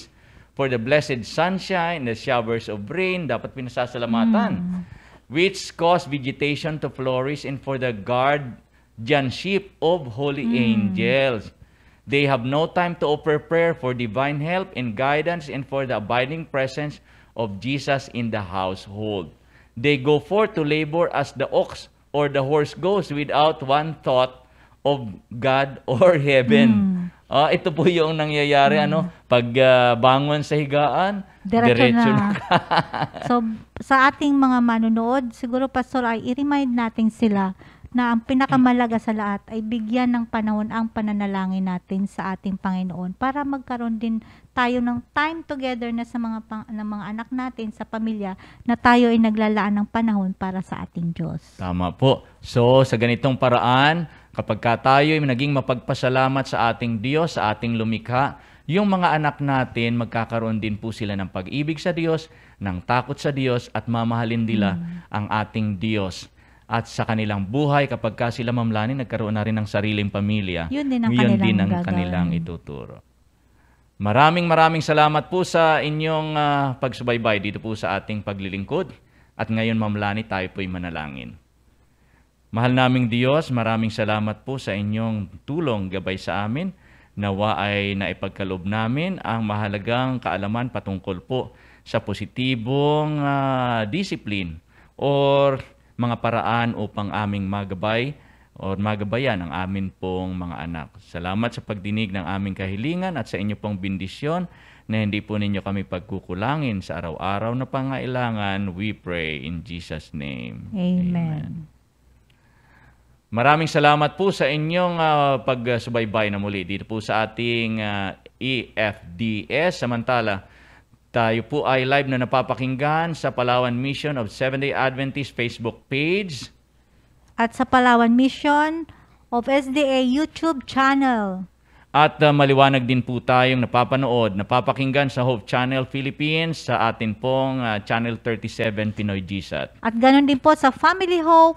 for the blessed sunshine, the showers of rain, dapat pinasasalamatan, which cause vegetation to flourish, and for the guardianship of holy angels. They have no time to offer prayer for divine help and guidance and for the abiding presence of Jesus in the household. They go forth to labor as the ox or the horse goes without one thought of God or heaven. Ito po yung nangyayari, pag bangon sa higaan, diretso na. So, sa ating mga manunood, siguro, Pastor, ay i-remind natin sila na ang pinakamalaga sa lahat ay bigyan ng panahon ang pananalangin natin sa ating Panginoon para magkaroon din tayo ng time together na sa mga anak natin, sa pamilya, na tayo ay naglalaan ng panahon para sa ating Diyos. Tama po. So, sa ganitong paraan, kapag tayo ay naging mapagpasalamat sa ating Diyos, sa ating lumikha, yung mga anak natin, magkakaroon din po sila ng pag-ibig sa Diyos, ng takot sa Diyos, at mamahalin nila ang ating Diyos. At sa kanilang buhay, kapag sila mamlani, nagkaroon na rin ng sariling pamilya. Yun din ang kanilang ituturo. Maraming salamat po sa inyong pagsubaybay dito po sa ating paglilingkod. At ngayon, mamlani, tayo po'y manalangin. Mahal naming Diyos, maraming salamat po sa inyong tulong gabay sa amin. Nawa ay naipagkalob namin ang mahalagang kaalaman patungkol po sa positibong discipline or mga paraan upang aming magabay o magabayan ang amin pong mga anak. Salamat sa pagdinig ng aming kahilingan at sa inyo pong bendisyon na hindi po ninyo kami pagkukulangin sa araw-araw na pangailangan. We pray in Jesus' name. Amen. Maraming salamat po sa inyong pagsubaybay na muli dito po sa ating EFDS. Samantala, tayo po ay live na napapakinggan sa Palawan Mission of Seventh-day Adventist Facebook page. At sa Palawan Mission of SDA YouTube channel. At maliwanag din po tayong napapakinggan sa Hope Channel Philippines sa atin pong Channel 37 Pinoy GSAT. At ganoon din po sa Family Hope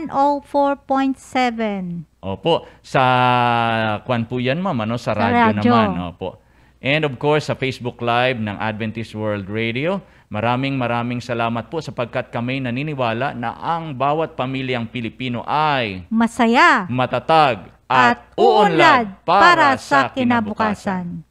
104.7. Opo, sa kwan po yan, ma'am, sa radyo naman. Opo. And of course, sa Facebook Live ng Adventist World Radio, maraming salamat po sapagkat kami naniniwala na ang bawat pamilyang Pilipino ay masaya, matatag, at uunlad para sa kinabukasan.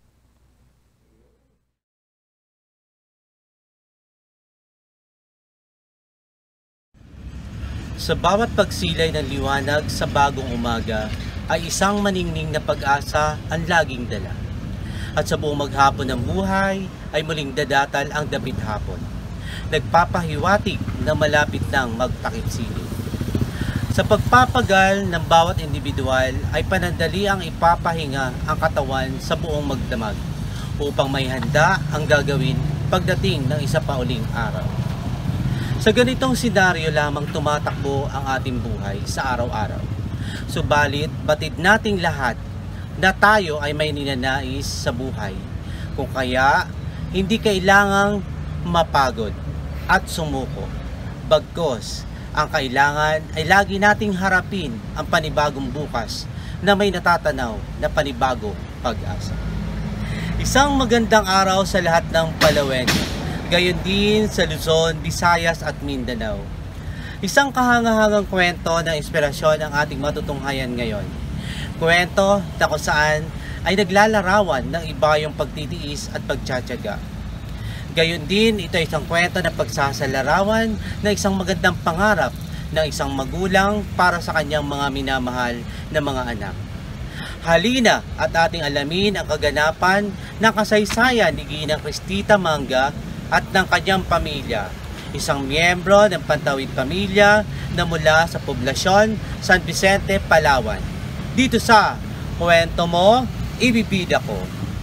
Sa bawat pagsilay ng liwanag sa bagong umaga ay isang maningning na pag-asa ang laging dala. At sa buong maghapon ng buhay ay muling dadatal ang dapit hapon. Nagpapahiwatig na malapit nang magtakip-siling. Sa pagpapagal ng bawat individual ay panandali ang ipapahinga ang katawan sa buong magdamag upang may handa ang gagawin pagdating ng isa pa uling araw. Sa ganitong senaryo lamang tumatakbo ang ating buhay sa araw-araw. Subalit, batid nating lahat na tayo ay may ninanais sa buhay. Kung kaya, hindi kailangang mapagod at sumuko. Bagkus, ang kailangan ay lagi nating harapin ang panibagong bukas na may natatanaw na panibagong pag-asa. Isang magandang araw sa lahat ng Palawenyo, gayon din sa Luzon, Visayas at Mindanao. Isang kahangahangang kwento ng inspirasyon ang ating matutunghayan ngayon. Kwento na kung saan ay naglalarawan ng iba yung pagtitiis at pagtsatsaga. Gayon din, ito ay isang kwento na pagsasalarawan ng isang magandang pangarap ng isang magulang para sa kanyang mga minamahal na mga anak. Halina at ating alamin ang kaganapan ng kasaysayan ni Ginang Cristita Manga at ng kanyang pamilya, isang miyembro ng Pantawid Pamilya na mula sa poblasyon San Vicente, Palawan. Dito sa Kwento Mo, Ibibida Ko.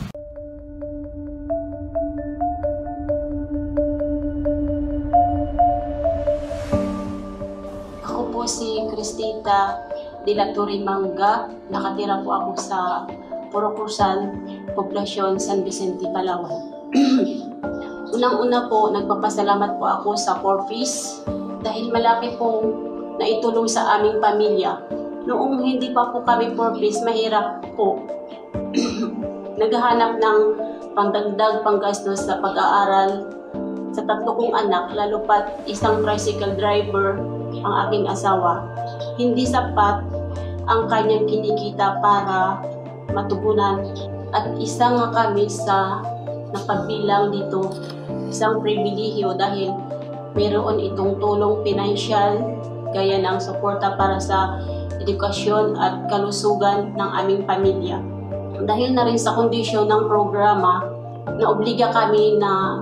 Ako po si Cristita de la Torre Manga. Nakatira po ako sa Purokusan, Poblasyon San Vicente, Palawan. Unang-una po, nagpapasalamat po ako sa Corpus dahil malaki pong naitulong sa aming pamilya. Noong hindi pa po kami Corpus, mahirap po. Naghahanap ng pangdagdag panggastos sa pag-aaral sa tatlo kong anak, lalo pat isang tricycle driver ang aking asawa. Hindi sapat ang kanyang kinikita para matugunan at isang nga kami sa napagbilang dito, isang pribilehiyo dahil mayroon itong tulong pinansyal gaya ng suporta para sa edukasyon at kalusugan ng aming pamilya. Dahil na rin sa kondisyon ng programa, naobliga kami na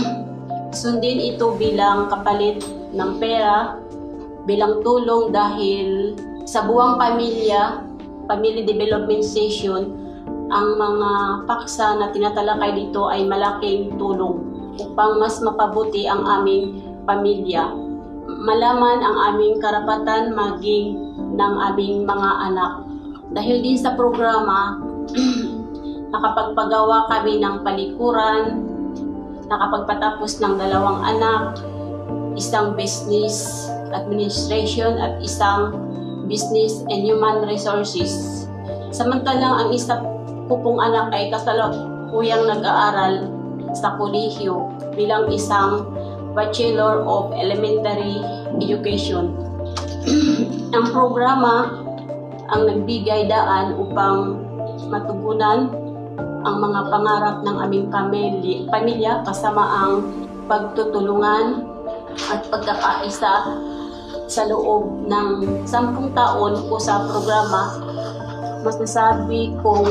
sundin ito bilang kapalit ng pera, bilang tulong dahil sa buwang pamilya, Family Development Session, ang mga paksa na tinatalakay dito ay malaking tulong upang mas mapabuti ang aming pamilya. Malaman ang aming karapatan maging ng aming mga anak. Dahil din sa programa, nakapagpagawa kami ng palikuran, nakapagpatapos ng 2 anak, isang business administration at isang business and human resources. Samantalang ang isa ko pong anak ay kasalukuyang nag-aaral sa kolehiyo bilang isang Bachelor of Elementary Education. Ang programa ang nagbigay daan upang matugunan ang mga pangarap ng aming pamilya kasama ang pagtutulungan at pagkakaisa sa loob ng 10 taon ko sa programa. Masasabi kong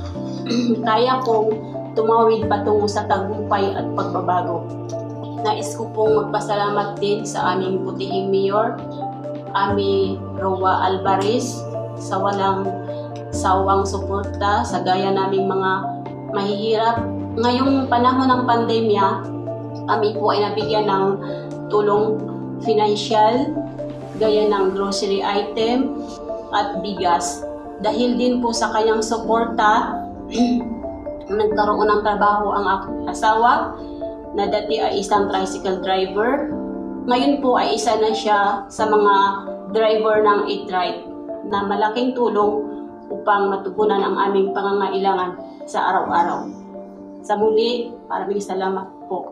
kaya kong tumawid patungo sa tagumpay at pagbabago. Nais ko pong magpasalamat din sa aming butihing mayor, Ami Roa Alvarez, sa walang sawang suporta sa gaya naming mga mahihirap. Ngayong panahon ng pandemya, kami po ay nabigyan ng tulong financial, gaya ng grocery item at bigas. Dahil din po sa kanyang suporta, nagkaroon ng trabaho ang aking asawa, na dati ay isang tricycle driver. Ngayon po ay isa na siya sa mga driver ng eat-right na malaking tulong upang matugunan ang aming pangangailangan sa araw-araw. Sa muli, maraming salamat po.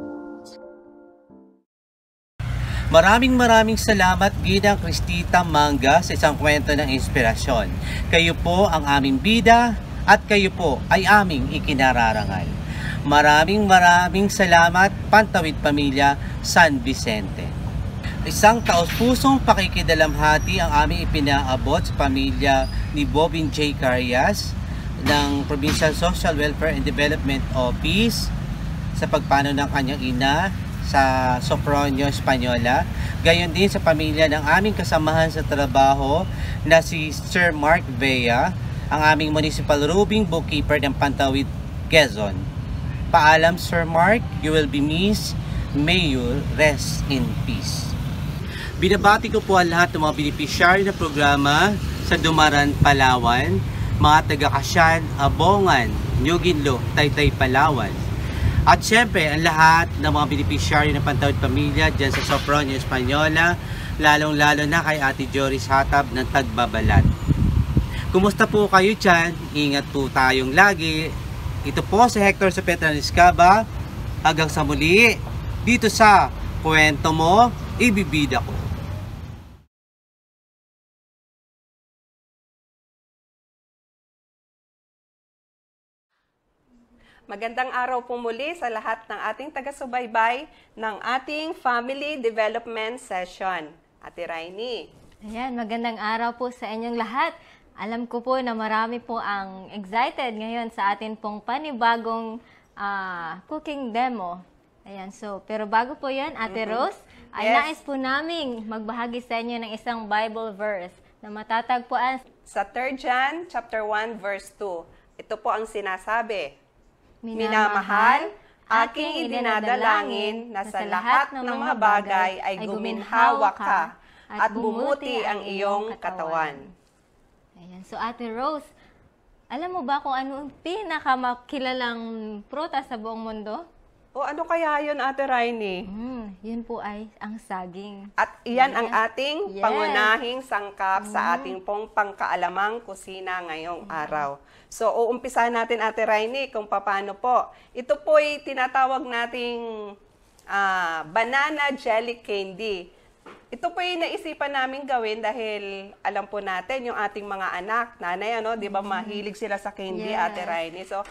Maraming salamat Bida Cristita Manga sa isang kwento ng inspirasyon. Kayo po ang aming bida at kayo po ay aming ikinararangal. Maraming salamat Pantawid Pamilya San Vicente. Isang taos-pusong pakikidalamhati ang aming ipinaabot sa pamilya ni Bobin J. Carias ng Provincial Social Welfare and Development Office sa pagpano ng kanyang ina sa Sopronio, Española. Gayon din sa pamilya ng aming kasamahan sa trabaho na si Sir Mark Vea, ang aming municipal roving bookkeeper ng Pantawid, Quezon. Paalam Sir Mark, you will be missed. May you rest in peace. Binabati ko po ang lahat ng mga beneficiary ng programa sa Dumaran, Palawan, mga taga-Kasyan, Abongan, Nyuginlo, Taytay, Palawan. At syempre, ang lahat ng mga beneficiary ng Pantawid Pamilya dyan sa Sopronio, Española, lalong-lalo na kay Ate Joris Hatab ng Tagbabalat. Kumusta po kayo dyan? Ingat po tayong lagi. Ito po si Hector Sopetra Niscaba. Hanggang sa muli, dito sa Kwento Mo, Ibibida Ko. Magandang araw po muli sa lahat ng ating taga-subaybay ng ating Family Development Session. Ate Rainy. Ayan, magandang araw po sa inyong lahat. Alam ko po na marami po ang excited ngayon sa atin pong panibagong cooking demo. Ayan, pero bago po yan, Ate Rose, ay nais po naming magbahagi sa inyo ng isang Bible verse na matatagpuan sa 3 John chapter 1 verse 2. Ito po ang sinasabi, Minamahal, aking idinadalangin na sa lahat ng mga bagay ay guminhawa ka at bumuti ang iyong katawan. Ayan. So, Ate Rose, alam mo ba kung ano ang pinakamakilalang prutas sa buong mundo? O ano kaya yun, Ate Rainy? Yun po ay ang saging. At iyan ang ating Yes. pangunahing sangkap sa ating pong pangkaalamang kusina ngayong araw. So, uumpisahan natin, Ate Rainy, kung paano po. Ito po ay tinatawag nating banana jelly candy. Ito po yung naisipan namin gawin dahil alam po natin yung ating mga anak, nanay, di ba mahilig sila sa candy, Yes. Ate Rainy. So,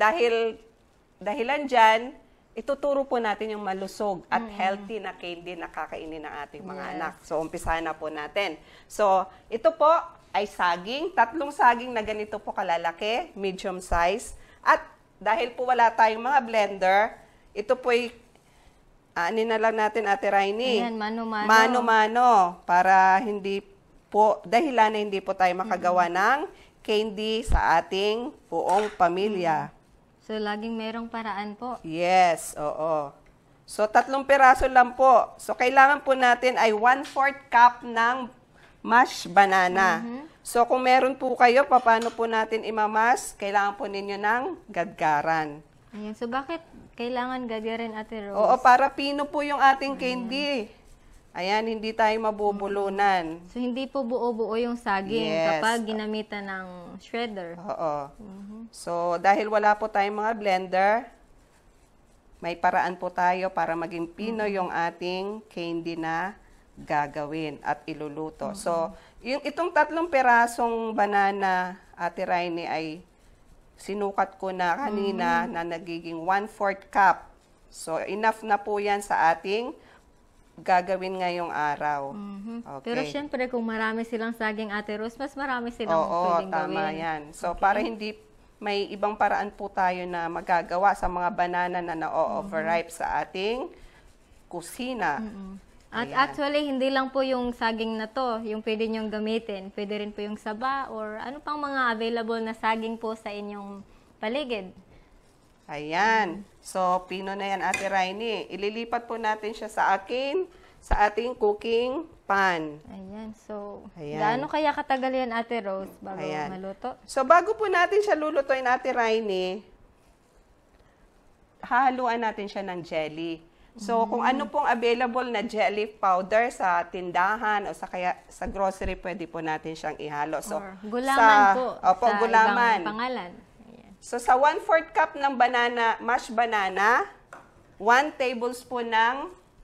dahilan dyan, ituturo po natin yung malusog at healthy na candy na kakainin ng ating mga anak. So, umpisahan na po natin. So, ito po ay saging. 3 saging na ganito po kalalaki, medium size. At dahil po wala tayong mga blender, ito po ay na lang natin, Ate Rainy. Ayan, mano-mano. Mano-mano. Para hindi po, dahilan na hindi po tayo makagawa ng candy sa ating buong pamilya. So, laging merong paraan po. Yes, oo. So, 3 piraso lang po. So, kailangan po natin ay 1/4 cup ng mashed banana. So, kung meron po kayo, paano po natin imamas? Kailangan po ninyo ng gadgaran. Ayan. So, bakit kailangan gagarin, Ate Rose? Oo, para pino po yung ating candy. Ayan, hindi tayo mabubulunan. So, hindi po buo-buo yung saging Yes. kapag ginamitan ng shredder. Oo. So, dahil wala po tayong mga blender, may paraan po tayo para maging pino yung ating candy na gagawin at iluluto. So, itong 3 pirasong banana, Ate Rainy, ay sinukat ko na kanina na nagiging 1/4 cup. So, enough na po yan sa ating gagawin ngayong araw. Okay. Pero syempre, kung marami silang saging, Ate Rose, mas marami silang Oo, pwedeng tama gawin. yan. So, para hindi may ibang paraan po tayo na magagawa sa mga banana na na-overripe sa ating kusina. At Ayan. actually, hindi lang po yung saging na to yung pwede nyong gamitin. Pwede rin po yung saba or ano pang mga available na saging po sa inyong paligid. Ayan. So, pino na yan, Ate Rainy. Ililipat po natin siya sa ating cooking pan. Ayan. So, Ayan. gaano kaya katagal yan, Ate Rose, bago Ayan. maluto? So, bago po natin siya lulutuin, Ate Rainy, hahaluan natin siya ng jelly. So, kung ano pong available na jelly powder sa tindahan o sa grocery, pwede po natin siyang ihalo. So, Or gulaman po Opo, sa gulaman. ibang pangalan. Ayan. So, sa 1/4 cup ng mashed banana, 1 tablespoon ng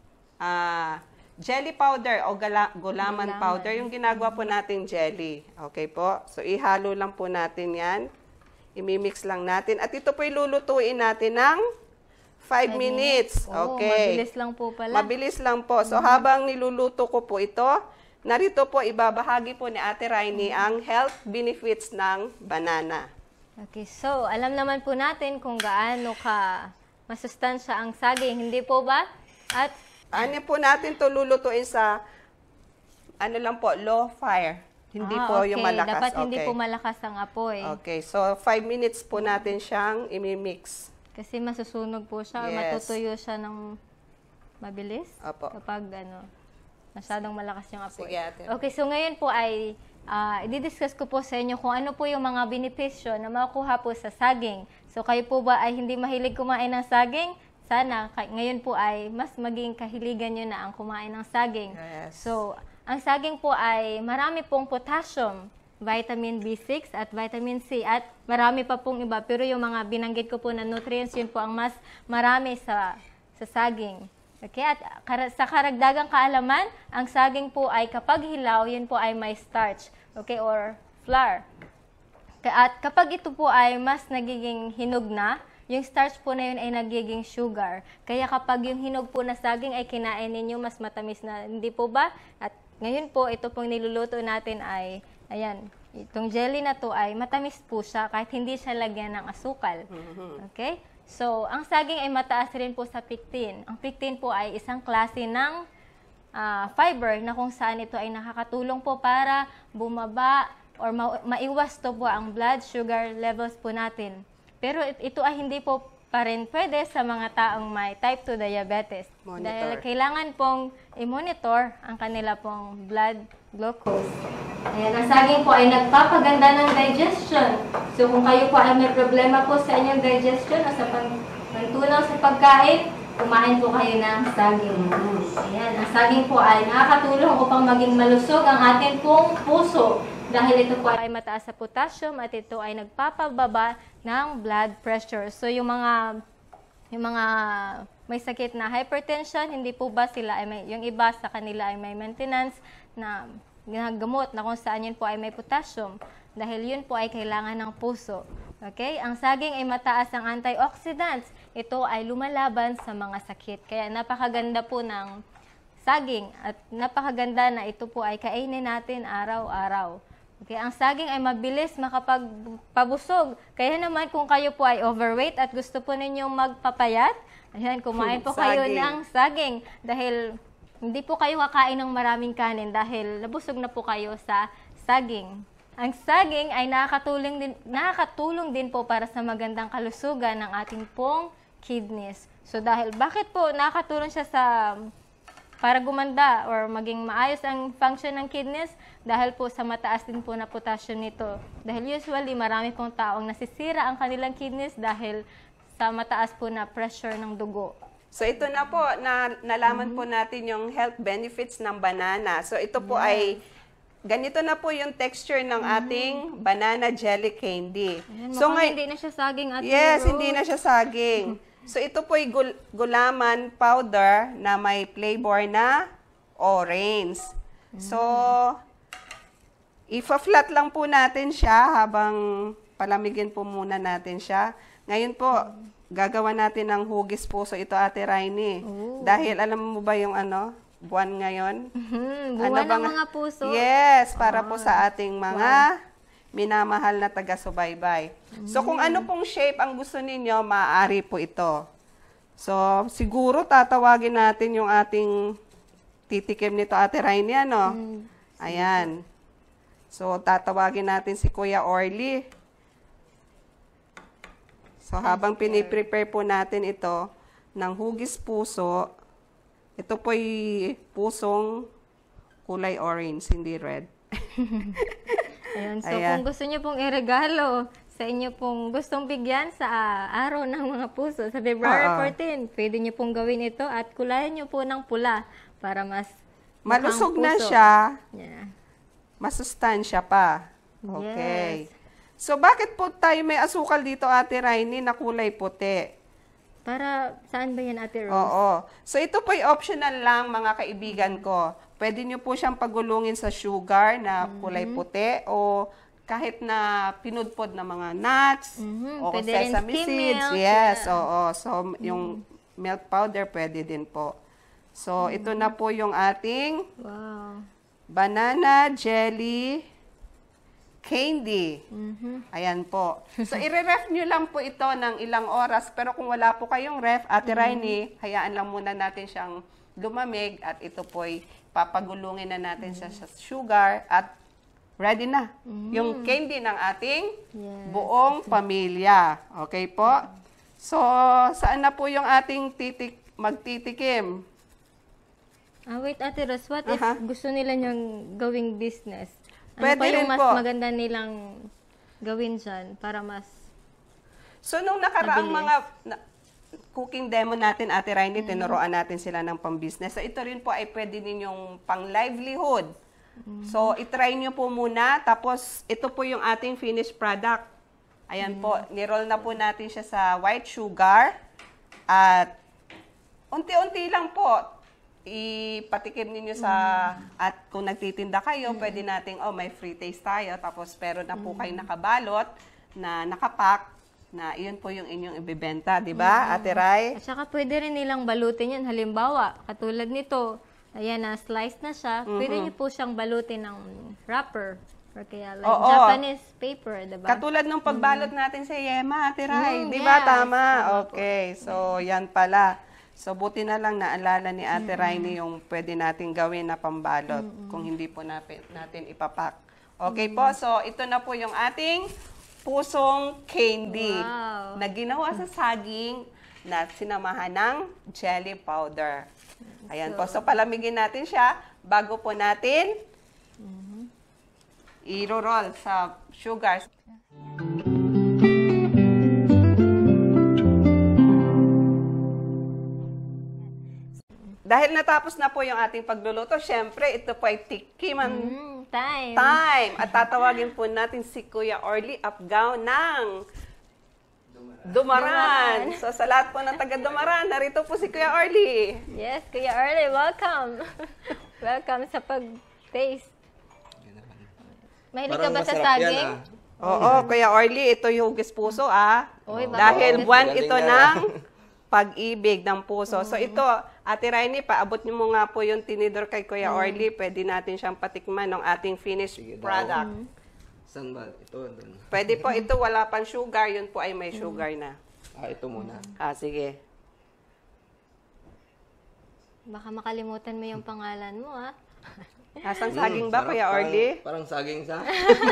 jelly powder o gulaman powder, yung ginagawa po nating jelly. Okay po? So, ihalo lang po natin yan. Imimix lang natin. At ito po ilulutuin natin ng 5 minutes. Oh, Okay. mabilis lang po pala. Mabilis lang po. So, habang niluluto ko po ito, narito po ibabahagi po ni Ate Rainy ang health benefits ng banana. Okay, so alam naman po natin kung gaano ka masustansya ang saging, hindi po ba? At Ano po natin to lulutuin sa, lang po, low fire. Hindi po okay. yung malakas. Dapat hindi Okay. po malakas ang apoy. Okay, so 5 minutes po natin siyang imimix. Kasi masusunog po siya or Yes. matutuyo siya ng mabilis Opo. kapag masyadong malakas yung apoy. Sige, ate. Okay, so ngayon po ay i-discuss ko po sa inyo kung ano po yung mga benepisyo na makuha po sa saging. So kayo po ba ay hindi mahilig kumain ng saging? Sana ngayon po ay mas maging kahiligan nyo na ang kumain ng saging. Yes. So, ang saging po ay marami pong potassium, vitamin B6 at vitamin C at marami pa pong iba. Pero yung mga binanggit ko po na nutrients, yun po ang mas marami sa saging. Okay? At sa karagdagang kaalaman, ang saging po ay kapag hilaw, yun po ay may starch, okay, or flour. At kapag ito po ay mas nagiging hinog na, yung starch po na yun ay nagiging sugar. Kaya kapag yung hinog po na saging ay kinain ninyo, mas matamis na, hindi po ba? At ngayon po, ito pong niluluto natin ay, ayan, itong jelly na to ay matamis po siya kahit hindi siya lagyan ng asukal. Okay? So, ang saging ay mataas rin po sa pectin. Ang pectin po ay isang klase ng fiber na kung saan ito ay nakakatulong po para bumaba or maiwas to po ang blood sugar levels po natin. Pero ito ay hindi po pa rin pwede sa mga taong may type 2 diabetes. Dahil kailangan pong i-monitor ang kanila pong blood glucose. Ayan, ang saging po ay nagpapaganda ng digestion. So kung kayo po ay may problema po sa inyong digestion o sa pantunaw sa pagkain, kumain po kayo ng saging. Ayan, ang saging po ay nakakatulong upang maging malusog ang ating pong puso. Dahil ito po ay mataas sa potassium at ito ay nagpapababa ng blood pressure. So yung mga may sakit na hypertension, hindi po ba sila ay yung iba sa kanila ay may maintenance na ginagamot na kung saan yun po ay may potassium dahil yun po ay kailangan ng puso. Okay? Ang saging ay mataas ang antioxidants. Ito ay lumalaban sa mga sakit. Kaya napakaganda po ng saging at napakaganda na ito po ay kainin natin araw-araw. Okay? Ang saging ay mabilis makapagpabusog. Kaya naman kung kayo po ay overweight at gusto po ninyong magpapayat, ayan, kumain po kayo ng saging dahil hindi po kayo kakain ng maraming kanin dahil nabusog na po kayo sa saging. Ang saging ay nakakatulong din po para sa magandang kalusugan ng ating pong kidneys. So dahil bakit po nakakatulong siya para gumanda or maging maayos ang function ng kidneys? Dahil po sa mataas din po na potassium nito. Dahil usually marami pong taong nasisira ang kanilang kidneys dahil sa mataas po na pressure ng dugo. So ito na po, nalaman po natin yung health benefits ng banana. So ito po ay, ganito na po yung texture ng ating banana jelly candy. Ayan, so hindi na siya saging at yes, hindi na siya saging. So ito po ay gulaman powder na may flavor na orange. So, ifa-flat lang po natin siya habang palamigin po muna natin siya. Ngayon po, gagawa natin ng hugis puso ito, Ate Rainy. Dahil alam mo ba yung buwan ngayon? Buwan ng mga puso? Yes, para po sa ating mga minamahal na taga-subaybay. So kung ano pong shape ang gusto ninyo, maaari po ito. So siguro tatawagin natin yung ating titikim nito, Ate Rainy, Ayan. So tatawagin natin si Kuya Orly. So, habang piniprepare po natin ito ng hugis puso, ito po'y pusong kulay orange, hindi red. Ayan, so kung gusto niyo pong iregalo sa inyo pong gustong bigyan sa araw ng mga puso, sa February 14, pwede niyo pong gawin ito at kulayan niyo po ng pula para mas malusog na puso. siya, Yeah. masustansya pa. Okay. Yes. So, bakit po tayo may asukal dito, Ate Rainy, na kulay puti? Para, saan ba yan, Ate Rose? Oo. So, ito po'y optional lang, mga kaibigan ko. Pwede nyo po siyang pagulungin sa sugar na kulay puti o kahit na pinudpod na mga nuts o Pwede rin sesame skim seeds. milk. Yes, Yeah. oo. So, yung milk powder pwede din po. So, ito na po yung ating Wow. banana jelly candy. Ayan po. So, i-ref nyo lang po ito ng ilang oras. Pero kung wala po kayong ref, Ate Rainy, hayaan lang muna natin siyang lumamig at ito po'y papagulungin na natin sa sugar at ready na. Yung candy ng ating buong pamilya. Okay po? So, saan na po yung ating magtitikim? Wait, Ate Rose, what if gusto nila niyang gawing business? Ano Pwede pa yung rin mas po. maganda nilang gawin dyan para mas... So, nung nakaraang mga cooking demo natin, Ate Rainy, tinuruan natin sila ng pang-business. So, ito rin po ay pwede ninyong pang-livelihood. So, itry nyo po muna. Tapos, ito po yung ating finished product. Ayan po, niroll na po natin siya sa white sugar. At unti-unti lang po, ipatikim ninyo sa, at kung nagtitinda kayo, pwede nating, may free taste tayo, tapos pero na po kayo nakabalot, na nakapack, na iyon po yung inyong ibibenta, di ba, Ate Ray? At saka pwede rin nilang balutin yan. Halimbawa, katulad nito, ayan na, slice na siya, pwede niyo po siyang balutin ng wrapper. Or kaya like Japanese paper, diba? Katulad ng pagbalot natin sa Yema, Ate Ray, di ba? Tama. Okay, so yan pala. So, buti na lang naalala ni Ate Rainy yung pwede natin gawin na pambalot kung hindi po natin ipapak. Okay po, so ito na po yung ating pusong candy na ginawa sa saging na sinamahan ng jelly powder. Ayan po, so palamigin natin siya bago po natin i-roll sa sugar. Dahil natapos na po yung ating pagluluto, syempre, ito po ay tikiman time. At tatawagin po natin si Kuya Orly Apgao ng Dumaran. So, sa lahat po ng taga-Dumaran, narito po si Kuya Orly. Yes, Kuya Orly, welcome. Welcome sa pag-taste. Mahilig ka ba sa saging? Oo, Kuya Orly, ito yung hugis puso, Uy, dahil buwan ito ng pag-ibig ng puso. So ito, Ate Rainy, paabot niyo mo nga po yung tinidor kay Kuya Orly. Pwede natin siyang patikman ng ating finished product. Saan ba? Ito, doon. Pwede po ito, wala pang sugar. Yun po ay may sugar na. Ito muna. Sige. Baka makalimutan mo yung pangalan mo, Nasang saging ba, Kuya Orly? Parang saging sa.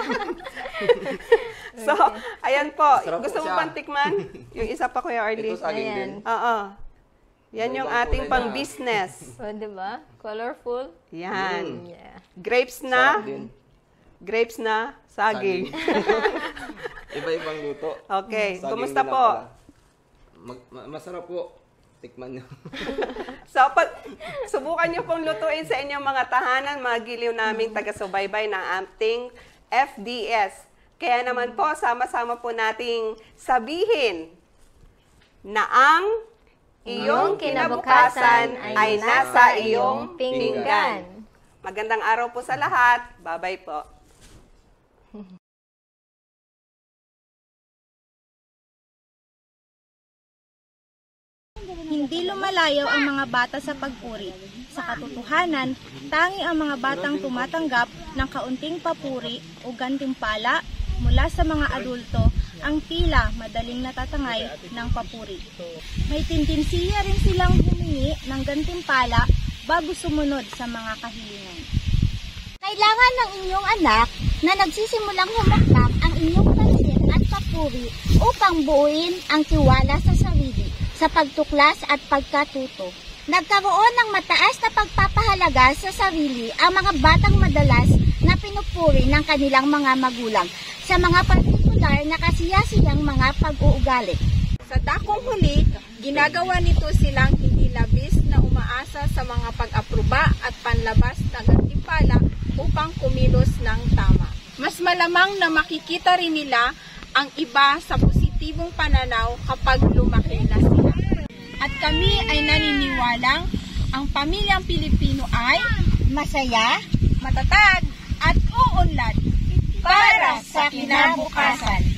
So, ayan po. Masarap Gusto po mo siya. pang tikman? Yung isa pa, Kuya Orly? Ito saging din. Oo. Yan yung ating pang-business. O, diba? Colorful. Yan. Yeah. Grapes na. Sarap din. Grapes na saging. Iba-ibang luto. Okay. Saging Kumusta din lang po? pala. Masarap po. Tikman nyo. So, pag subukan nyo pong lutuin sa inyong mga tahanan, mga giliw naming taga-subaybay ng ating FDS. Kaya naman po, sama-sama po nating sabihin na ang iyong kinabukasan ay nasa iyong pinggan. Magandang araw po sa lahat. Bye-bye po. Hindi lumalayo ang mga bata sa pagpuri. Sa katotohanan, tangi ang mga batang tumatanggap ng kaunting papuri o gantimpala mula sa mga adulto ang tila madaling natatangay ng papuri. May tendensiya rin silang humingi ng gantimpala bago sumunod sa mga kahilingan. Kailangan ng inyong anak na nagsisimulang humuklap ang inyong pansin at papuri upang buuin ang tiwala sa sarili, sa pagtuklas at pagkatuto. Nagkaroon ng mataas na pagpapahalaga sa sarili ang mga batang madalas na pinupuri ng kanilang mga magulang sa mga partikular na kasiyasiyang mga pag-uugali. Sa dakong huli, ginagawa nito silang hindi labis na umaasa sa mga pag-aproba at panlabas na gantimpala upang kumilos ng tama. Mas malamang na makikita rin nila ang iba sa positibong pananaw kapag lumaki na sila. At kami ay naniniwalang ang pamilyang Pilipino ay masaya, matatag at uunlad para sa kinabukasan.